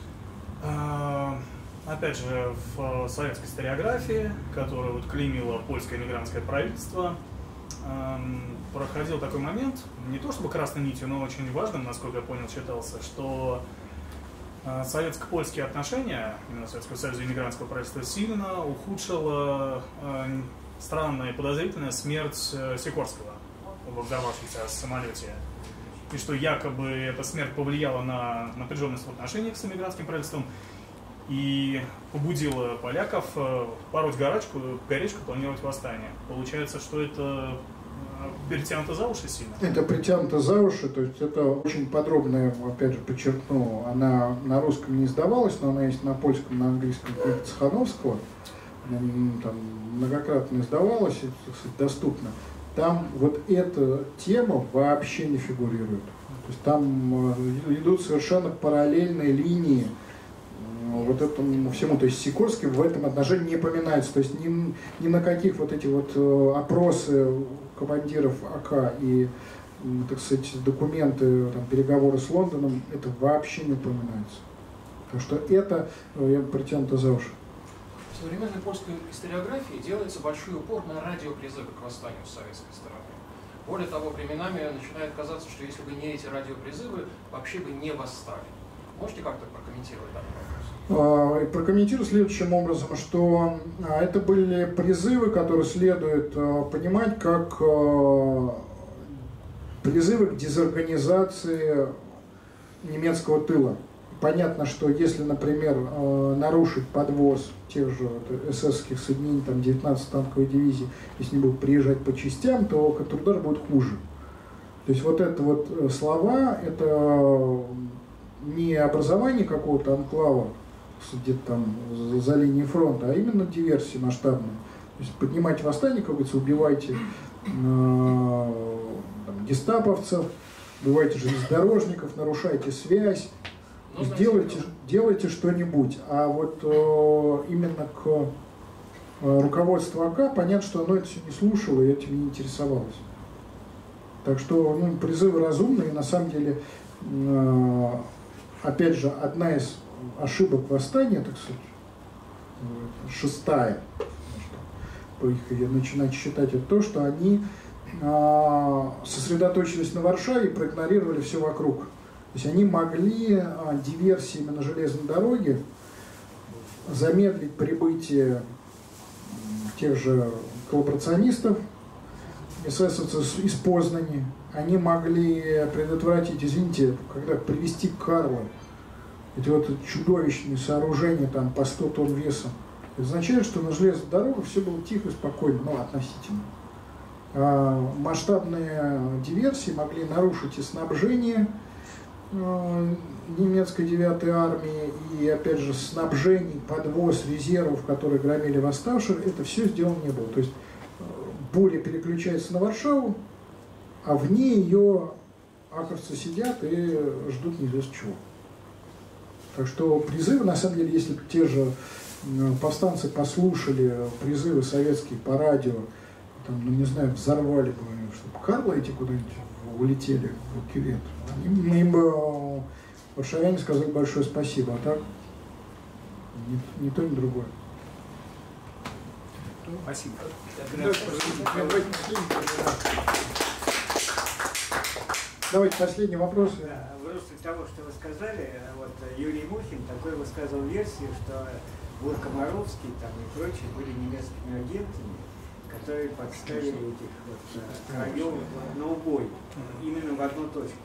Опять же, в советской историографии, которую вот клеймило польское эмигрантское правительство, проходил такой момент, не то чтобы красной нитью, но очень важным, насколько я понял, считался, что советско-польские отношения, именно Советского Союза и эмигрантского правительства, сильно ухудшила странная и подозрительная смерть Сикорского в взорвавшемся самолете. И что якобы эта смерть повлияла на напряженность в отношениях с эмигрантским правительством и побудила поляков пороть горячку, горячку, планировать восстание. Получается, что это притянуто за уши сильно? Это притянуто за уши, то есть это очень подробная, опять же, подчеркну, она на русском не издавалась, но она есть на польском, на английском книге Цехановского, там многократно издавалась, это, так сказать, доступно. Там вот эта тема вообще не фигурирует. То есть там идут совершенно параллельные линии вот этому всему. То есть Сикорский в этом отношении не поминается. То есть ни, ни на каких вот эти вот опросы командиров АК и, так сказать, документы, там, переговоры с Лондоном, это вообще не упоминается. Так что это я притянуто за уши. В современной польской историографии делается большой упор на радиопризывы к восстанию с советской стороны. Более того, временами начинает казаться, что если бы не эти радиопризывы, вообще бы не восстали. Можете как-то прокомментировать данный вопрос? Прокомментирую следующим образом, что это были призывы, которые следует понимать как призывы к дезорганизации немецкого тыла. Понятно, что если, например, нарушить подвоз тех же эсэсовских соединений, там, девятнадцатой танковой дивизии, если не будут приезжать по частям, то контрудар будет хуже. То есть вот это вот слова, это не образование какого-то анклава где-то там за линией фронта, а именно диверсии масштабные. То есть поднимайте восстание, как говорится, убивайте э, там, гестаповцев, убивайте железнодорожников, нарушайте связь. То есть делайте, делайте что-нибудь. А вот э, именно к э, руководству АК понятно, что оно это все не слушало и этим не интересовалось. Так что ну, призывы разумные. На самом деле, э, опять же, одна из ошибок восстания, так сказать, э, шестая, по их начинать считать, это то, что они э, сосредоточились на Варшаве и проигнорировали все вокруг. То есть они могли а, диверсиями на железной дороге замедлить прибытие тех же коллаборационистов, эсэсовцев из Познани. Они могли предотвратить, извините, когда привести к Карлу эти вот чудовищные сооружения там, по сто тонн весом. Это означает, что на железной дороге все было тихо и спокойно, ну, относительно. А масштабные диверсии могли нарушить и снабжение немецкой девятой армии, и, опять же, снабжений, подвоз резервов, которые громили восставших, это все сделано не было. То есть буря переключается на Варшаву, а вне ее аковцы сидят и ждут неизвестно чего. Так что призывы, на самом деле, если бы те же повстанцы послушали призывы советские по радио, там, ну не знаю, взорвали бы, чтобы Карла эти куда-нибудь улетели в кювет, мы им бы варшавяне сказали большое спасибо, а так ни, ни то, ни другое. Спасибо. Давайте последний вопрос. Да, в русле того, что вы сказали, вот Юрий Мухин такой высказывал версию, что вот Комаровский там и прочие были немецкими агентами, которые подставили этих вот краев на убой, именно в одну точку.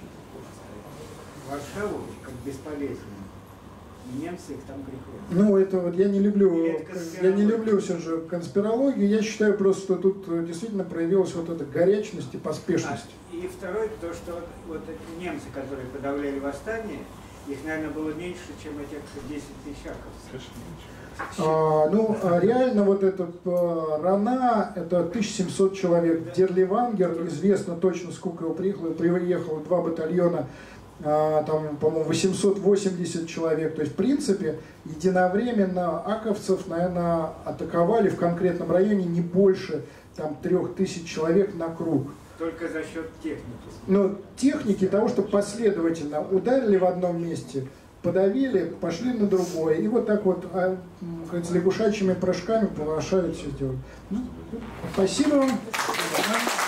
Варшаву как бесполезно. И немцы их там приходят. Ну, это вот я не люблю, я не люблю все же конспирологию. Я считаю просто, что тут действительно проявилась вот эта горячность и поспешность. А, и второе, то, что вот, вот эти немцы, которые подавляли восстание, их, наверное, было меньше, чем этих десять тысяч аковцев. А, ну, реально вот этот а, Рана, это тысяча семьсот человек. Дерливангер, известно точно, сколько его приехало. Приехало два батальона, а, там, по-моему, восемьсот восемьдесят человек. То есть, в принципе, единовременно аковцев, наверное, атаковали в конкретном районе не больше там, трех тысяч человек на круг. Только за счет техники. Но техники того, что последовательно ударили в одном месте, подавили, пошли на другое. И вот так вот, а, как с лягушачьими прыжками, приглашают все сделать. Ну, спасибо вам.